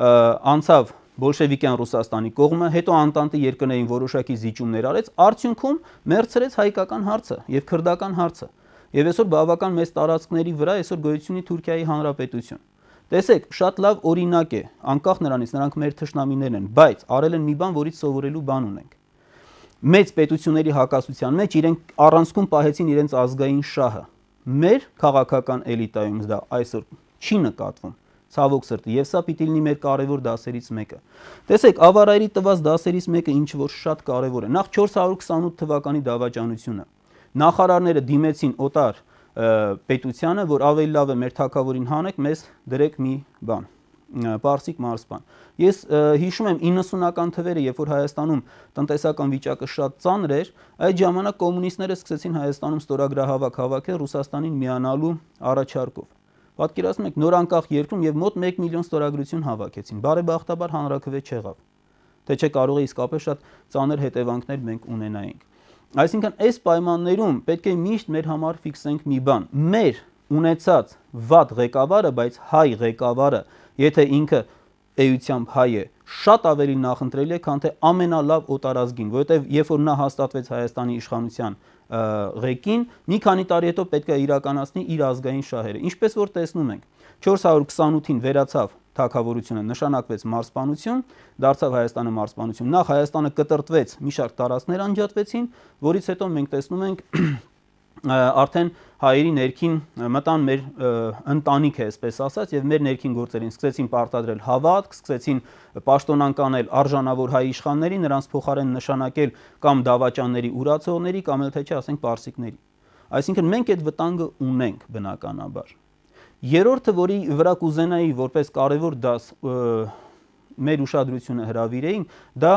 անցավ բոլշևիկյան Ռուսաստանի կողմը, հետո Անտանտի երկրներին որոշակի զիջումներ արեց, արդյունքում մերձրեց հայկական հարցը եւ քրդական հարցը։ Եվ այսօր բավական մեծ տարածքների վրա այսօր գոյություն ունի Թուրքիայի հանրապետություն։ Տեսեք, շատ լավ օրինակ է, անկախ նրանից նրանք մեր թշնամիներն են, բայց արել են մի բան, որից սովորելու բան ունենք։ Մեծ պետությունների հակասության մեջ իրենք առանցքում պահեցին իրենց ազգային շահը։ Մեր քաղաքական էլիտայում դա այսօր չի նկատվում։ Ցավոք սրտի, եւ սա պիտի լինի մեր կարևոր դասերից մեկը։ Տեսեք, ավարայրի տված դասերից մեկը ինչ որ շատ կարևոր է։ Նախ չորս հարյուր քսանութ թվականի դավաճանությունը։ Նախարարները դիմեցին օտար պետությանը, որ ավելի լավ է մեր թագավորին հանեք, մեզ դրեք մի բան, պարսիկ մարզպան։ Ես հիշում եմ իննսունական թվերը, երբ որ Հայաստանում տնտեսական վիճակը շատ ծանր էր, այդ ժամանակ կոմունիստները սկսեցին Հայաստանում ստորագրահավաք հավաքել Ռուսաստանին միանալու առաջարկով։ Պատկերացնում եք, նոր անկախ երկրում եւ մոտ մեկ միլիոն ստորագրություն հավաքեցին։ Բարեբախտաբար հանրաքվե չեղավ։ Թե չէ կարող է իսկապես շատ ծանր հետևանքներ մենք ունենայինք։ Այսինքն, այս պայմաններում պետք է միշտ մեր համար ֆիքսենք մի բան։ Մեր ունեցած վատ ղեկավարը, բայց հայ ղեկավարը, եթե ինքը էությամբ հայ է, շատ ավելի նախընտրելի է, քան թե ամենալավ օտարազգին, որովհետեւ երբ որ նա հաստատվեց Հայաստանի իշխանության ղեկին, մի քանի տարի հետո պետք է իրականացնի իր ազգային շահերը։ Ինչպես որ տեսնում ենք, չորս հարյուր քսանութին վերացավ թագավորությունը, նշանակվեց մարզպանություն, դարձավ Հայաստանը մարզպանություն։ Նախ Հայաստանը կտրտվեց, մի շարք տարածքներ անջատվեցին, որից հետո մենք տեսնում ենք արդեն հայերի ներքին մտան մեր ընտանիքը, այսպես ասած, եւ մեր ներքին գործերին սկսեցին պարտադրել հավատք, սկսեցին պաշտոնանկանել արժանավոր հայ իշխանների, նրանց փոխարեն նշանակել կամ դավաճանների ուրացողների, կամ էլ թե չէ ասենք պարսիկների։ Այսինքն մենք այդ վտանգը ունենք բնականաբար։ Երրորդը, որի վրա կուզենայի որպես կարևոր դաս մեր ուշադրությունը հրավիրեին, դա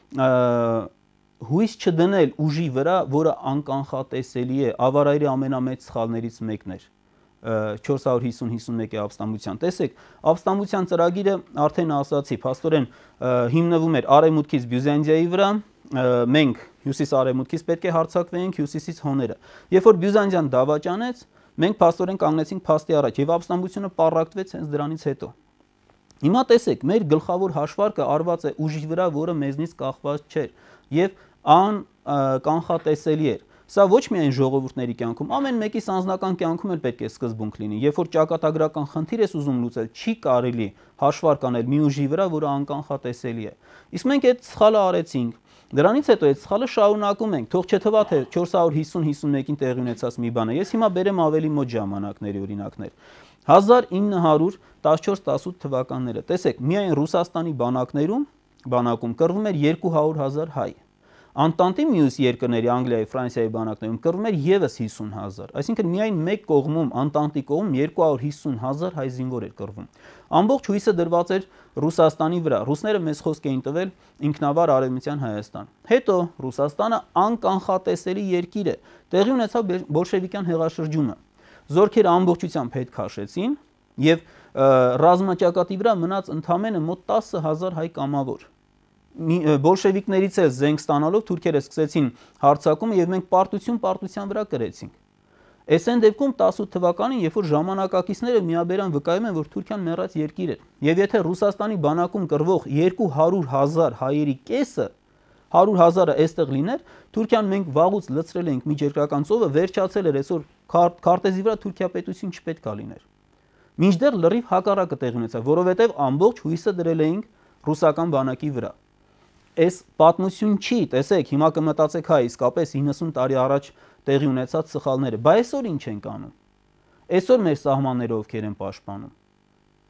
հույս չդնել ուժի վրա, որը անկանխատեսելի է, ավարայրի ամենամեծ սխալներից մեկն էր չորս հարյուր հիսուն հիսունմեկի ապստամբության։ Տեսեք, ապստամբության ծրագիրը արդեն ասացի, փաստորեն հիմնվում էր արևմուտքից Բյուզանդիայի վրա, մենք հյուսիս-արևմուտքից պետք է հարձակվեինք հյուսիսից հոները։ Երբ որ Բյուզանդիան դավաճանեց, մենք փաստորեն կանգնեցինք փաստի առաջ եւ ապստամբությունը պառակտվեց հենց դրանից հետո։ Հիմա տեսեք, մեր գլխավոր հաշվարկը արված է ուժի վրա, որը մեզնից կախված չէր եւ անկանխատեսելի էր։ Սա ոչ միայն ժողովուրդների կյանքում, ամեն մեկիս անձնական կյանքում էլ պետք է սկզբունք լինի։ Երբ որ ճակատագրական խնդիր ես ուզում լուծել, չի կարելի հաշվարկ անել մի ուժի վրա, որը անկանխատեսելի է։ Իսկ մենք այդ սխալը արեցինք։ Դրանից հետո այդ սխալը շարունակում ենք։ Թող չթվա թե չորս հարյուր հիսուն հիսունմեկին տեղի ունեցած մի բան է։ Ես հիմա բերեմ ավելի մոտ ժամանակների օրինակներ։ հազար ինը հարյուր տասնչորս տասնութ թվականները։ Տեսեք, միայն Ռուսաստանի բանակներում, բանակում կռվում էր երկու հարյուր հազար հայ։ Անտանտի մյուս երկրների Անգլիայի, Ֆրանսիայի բանակներում կռվում էր եւս հիսուն հազար։ Այսինքն միայն մեկ կողմում, Անտանտի կողմում երկու հարյուր հիսուն հազար հայ զինվոր էր կռվում։ Ամբողջ հույսը դրված էր Ռուսաստանի վրա։ Ռուսները մեծ խոսք էին տվել ինքնավար արևմտյան Հայաստան։ Հետո Ռուսաստանը անկանխատեսելի երկիր է։ Տեղի ունեցավ բոլշևիկյան հեղաշրջումը։ Զորքերը ամբողջությամբ հետ քաշեցին եւ ռազմաճակատի վրա մնաց ընդամենը մոտ տասը հազար հայ կամավոր։ Բոլշևիկներից էլ զենք ստանալով թուրքերը սկսեցին հարձակումը եւ մենք պարտություն պարտության վրա կրեցինք։ Այս այն դեպքում տասնութ թվականին, երբ որ ժամանակակիցները միաբերան վկայում են, որ Թուրքիան մեռած երկիր է, եւ եթե Ռուսաստանի բանակում կռվող երկու հարյուր հազար հայերի կեսը հարյուր հազարը այստեղ լիներ, Թուրքիան մենք վաղուց լցրել էինք միջերկրական ծովը, վերջացել էր այսօր քարտեզի վրա Թուրքիա պետություն չպետք է լիներ։ Մինչդեռ լրիվ հակառակը տեղի ունեցավ, որովհետեւ ամբողջ հույսը դրել էինք ռուսական բանակի վրա։ Այս պատմություն չի, տեսեք, հիմա կմտածեք, հա, իսկապես իննսուն տարի առաջ տեղի ունեցած սխալները, բայց այսօր ինչ ենք անում։ Այսօր մեր սահմանները ովքեր են պաշտպանում։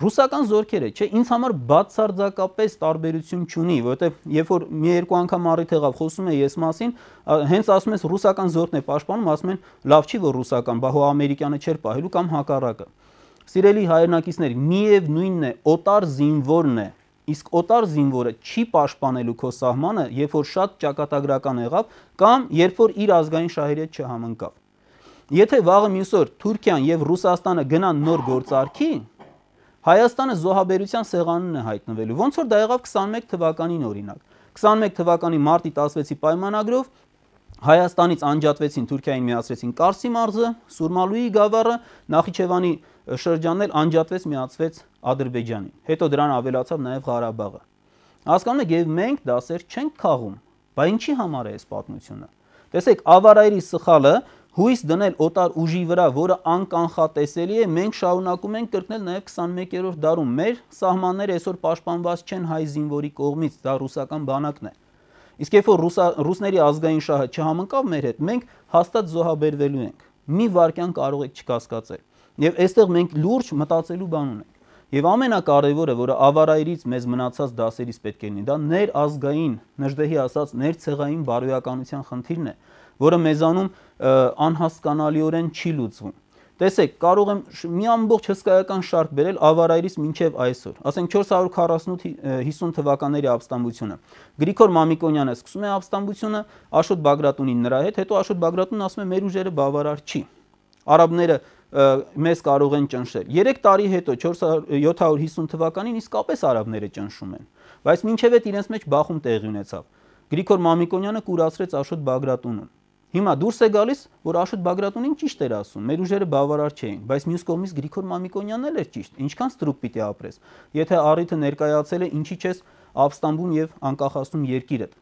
Ռուսական զորքերը, չէ, ինձ համար բացարձակապես տարբերություն չունի, որովհետև երբ որ մի երկու անգամ առիթ եղավ խոսում է ես մասին, հենց ասում ես ռուսական զորքն է պաշտպանում, ասում են լավ չի որ ռուսական, բա հո ամերիկյանը չէր պահելու կամ հակառակը։ Սիրելի հայրենակիցներ, միևնույնն է, օտար զինվորն է, իսկ օտար զինվորը չի պաշտպանելու քո սահմանը, երբ որ շատ ճակատագրական եղավ կամ երբ որ իր ազգային շահերի հետ չհամընկավ։ Եթե վաղը մյուս օր Թուրքիան եւ Ռուսաստանը գնան նոր գործարքի, Հայաստանը զոհաբերության սեղանին է հայտնվելու, ոնց որ դա եղավ քսանմեկ թվականին օրինակ։ քսանմեկ թվականի մարտի տասնվեցի պայմանագրով Հայաստանից անջատվեցին, Թուրքիային միացրեցին Կարսի մարզը, Սուրմալուի գավառը, Նախիջևանի շրջանն էլ անջատվեց, միացվեց Ադրբեջանին։ Հետո դրան ավելացավ նաև Ղարաբաղը։ Հասկանում եք, եւ մենք դասեր չենք քաղում, բա ինչի համար է այս պատմությունը։ Տեսեք, ավարայրի սխալը հույս դնել օտար ուժի վրա, որը անկանխատեսելի է, մենք շարունակում ենք կրկնել նաև քսանմեկերորդ դարում։ Մեր սահմանները այսօր պաշտպանված չեն հայ զինվորի կողմից, դա ռուսական բանակն է։ Իսկ երբ որ ռուսների ազգային շահը չհամընկավ մեր հետ, մենք հաստատ զոհաբերվելու ենք։ Մի վարքյան կարող եք չկասկածել։ Եվ այստեղ մենք լուրջ մտածելու բան ունենք։ Եվ ամենակարևորը, որը ավարայրից մեզ մնացած դասերից պետք է լինի, դա ներազգային, Նժդեհի ասած ներցեղային բարոյականության խնդիրն է, որը մեզանում անհասկանալիորեն չի լուծվում։ Տեսեք, կարող եմ մի ամբողջ հսկայական շարք բերել ավարայրից մինչև այսօր։ Ասենք չորս հարյուր քառասունութ հիսուն թվականների ապստամբությունը։ Գրիգոր Մամիկոնյանը սկսում է ապստամբությունը, Աշոտ Բագրատունին նրա հետ, հետո Աշոտ Բագրատունն ասում է մեր ուժերը բավարար չի։ Արաբները մեզ կարող են ճնշել։ երեք տարի հետո յոթ հարյուր հիսուն թվականին իսկապես արաբները ճնշում են, բայց մինչև այդ իրենց մեջ բախում տեղի ունեցավ։ Գրիգոր Մամիկոնյանը կուրացրեց Աշոտ Բագրատունին։ Հիմա դուրս է գալիս, որ Աշոտ Բագրատունին ճիշտ էր ասում, մեր ուժերը բավարար չէին, բայց մյուս կողմից Գրիգոր Մամիկոնյանն էլ էր ճիշտ, ինչքան ստրուկ պիտի ապրես, եթե առիթը ներկայացել է, ինչի չես ապստամբում եւ անկախացնում երկիրդ։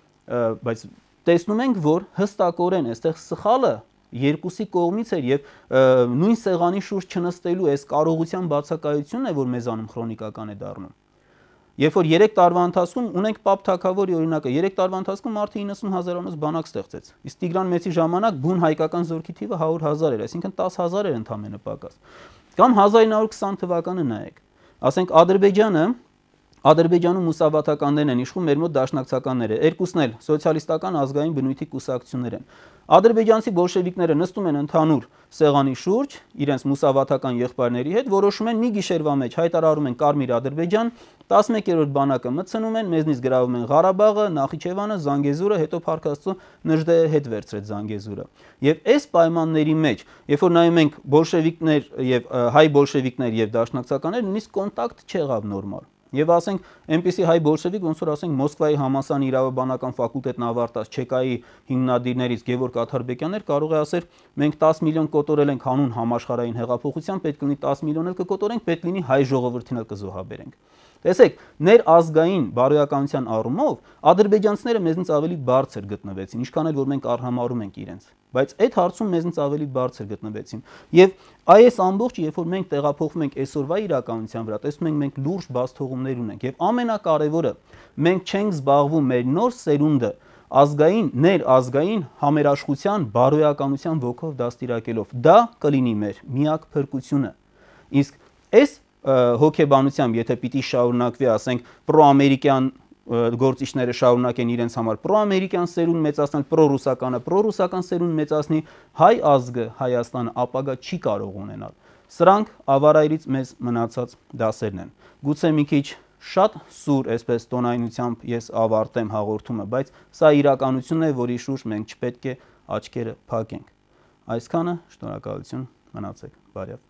Բայց տեսնում ենք, որ հստակորեն այստեղ սխալը երկուսի կողմից էր եւ նույն սեղանի շուրջ չնստելու այս կարողության բացակայությունն է, որ մեզանում քրոնիկական է դառնում։ Երբ որ երեք տարվա ընթացքում ունենք Պապ Թագավորի օրինակը, երեք տարվա ընթացքում մարդը իննսուն հազարանոց բանակ ստեղծեց։ Իսկ Տիգրան Մեծի ժամանակ բուն հայկական զորքի թիվը հարյուր հազար էր, այսինքն տասը հազար էր ընդամենը պակաս։ Կամ հազար ինը հարյուր քսան թվականը նայեք։ Ասենք Ադրբեջանը, Ադրբեջանում մուսավաթականներն են իշխում, մեր մոտ դաշնակցականները, երկուսն էլ սոցիալիստական ազգային բնույթի կուսակցություններ են։ Ադրբեջանցի բոլշևիկները նստում են ընդհանուր սեղանի շուրջ իրենց մուսավաթական եղբայրների հետ, որոշում են մի գիշերվա մեջ հայտարարում են Կարմիր Ադրբեջան, տասնմեկերորդ բանակը մտցնում են, մեզնից գրավում են Ղարաբաղը, Նախիջևանը, Զանգեզուրը, հետո Փարք Աստծո Նժդեհը հետ վերցրեց Զանգեզուրը։ Եվ այս պայմանների մեջ, երբ որ նայում ենք բոլշևիկներ եւ հայ բոլշևիկներ եւ դաշնակցականներ, նույնիսկ կոնտակտ չեղավ նորմալ։ Եվ ասենք այնպիսի հայ բոլշևիկ, ոնց որ ասենք Մոսկվայի համալսարանի իրավաբանական ֆակուլտետն ավարտած Չեկայի հիմնադիրներից Գևորգ Աթարբեկյաններ կարող է ասել, մենք տասը միլիոն կոտորել ենք հանուն համաշխարհային հեղափոխության, պետք լինի տասը միլիոն էլ կկոտորենք, պետք լինի հայ ժողովրդին էլ կզոհաբերենք։ Տեսեք, ներազգային բարոյականության առումով ադրբեջանցիները մեզնից ավելի բարձր գտնվեցին, ինչքան էլ որ մենք արհամարհում ենք իրենց, բայց այդ հարցում մեզնից ավելի բարձր գտնվեցին։ Եվ այս ամբողջը, երբ որ մենք տեղափոխվում ենք այսօրվա իրականության վրա, տեսնում ենք մենք լուրջ բացթողումներ ունենք եւ ամենակարևորը, մենք չենք զբաղվում մեր նոր սերունդը ազգային, ներազգային համերաշխության, բարոյականության ոգով դաստիարակելով։ Դա կլինի մեր միակ փրկությունը։ Իսկ այս հոգեբանությամբ, եթե պիտի շարունակվի, ասենք, պրոամերիկյան գործիչները շարունակեն իրենց համար պրոամերիկյան սերունդ մեծացնել, պրոռուսականը պրոռուսական սերունդ մեծացնի, հայ ազգը, Հայաստանը ապագա չի կարող ունենալ։ Սրանք ավարայրից մեզ մնացած դասերն են։ Գուցե մի քիչ շատ սուր, այսպես տոնայնությամբ ես ավարտեմ հաղորդումը, բայց սա իրականությունն է, որի շուրջ մենք չպետք է աչքերը փակենք։ Այսքանը, շնորհակալություն, մնացեք բարյավ։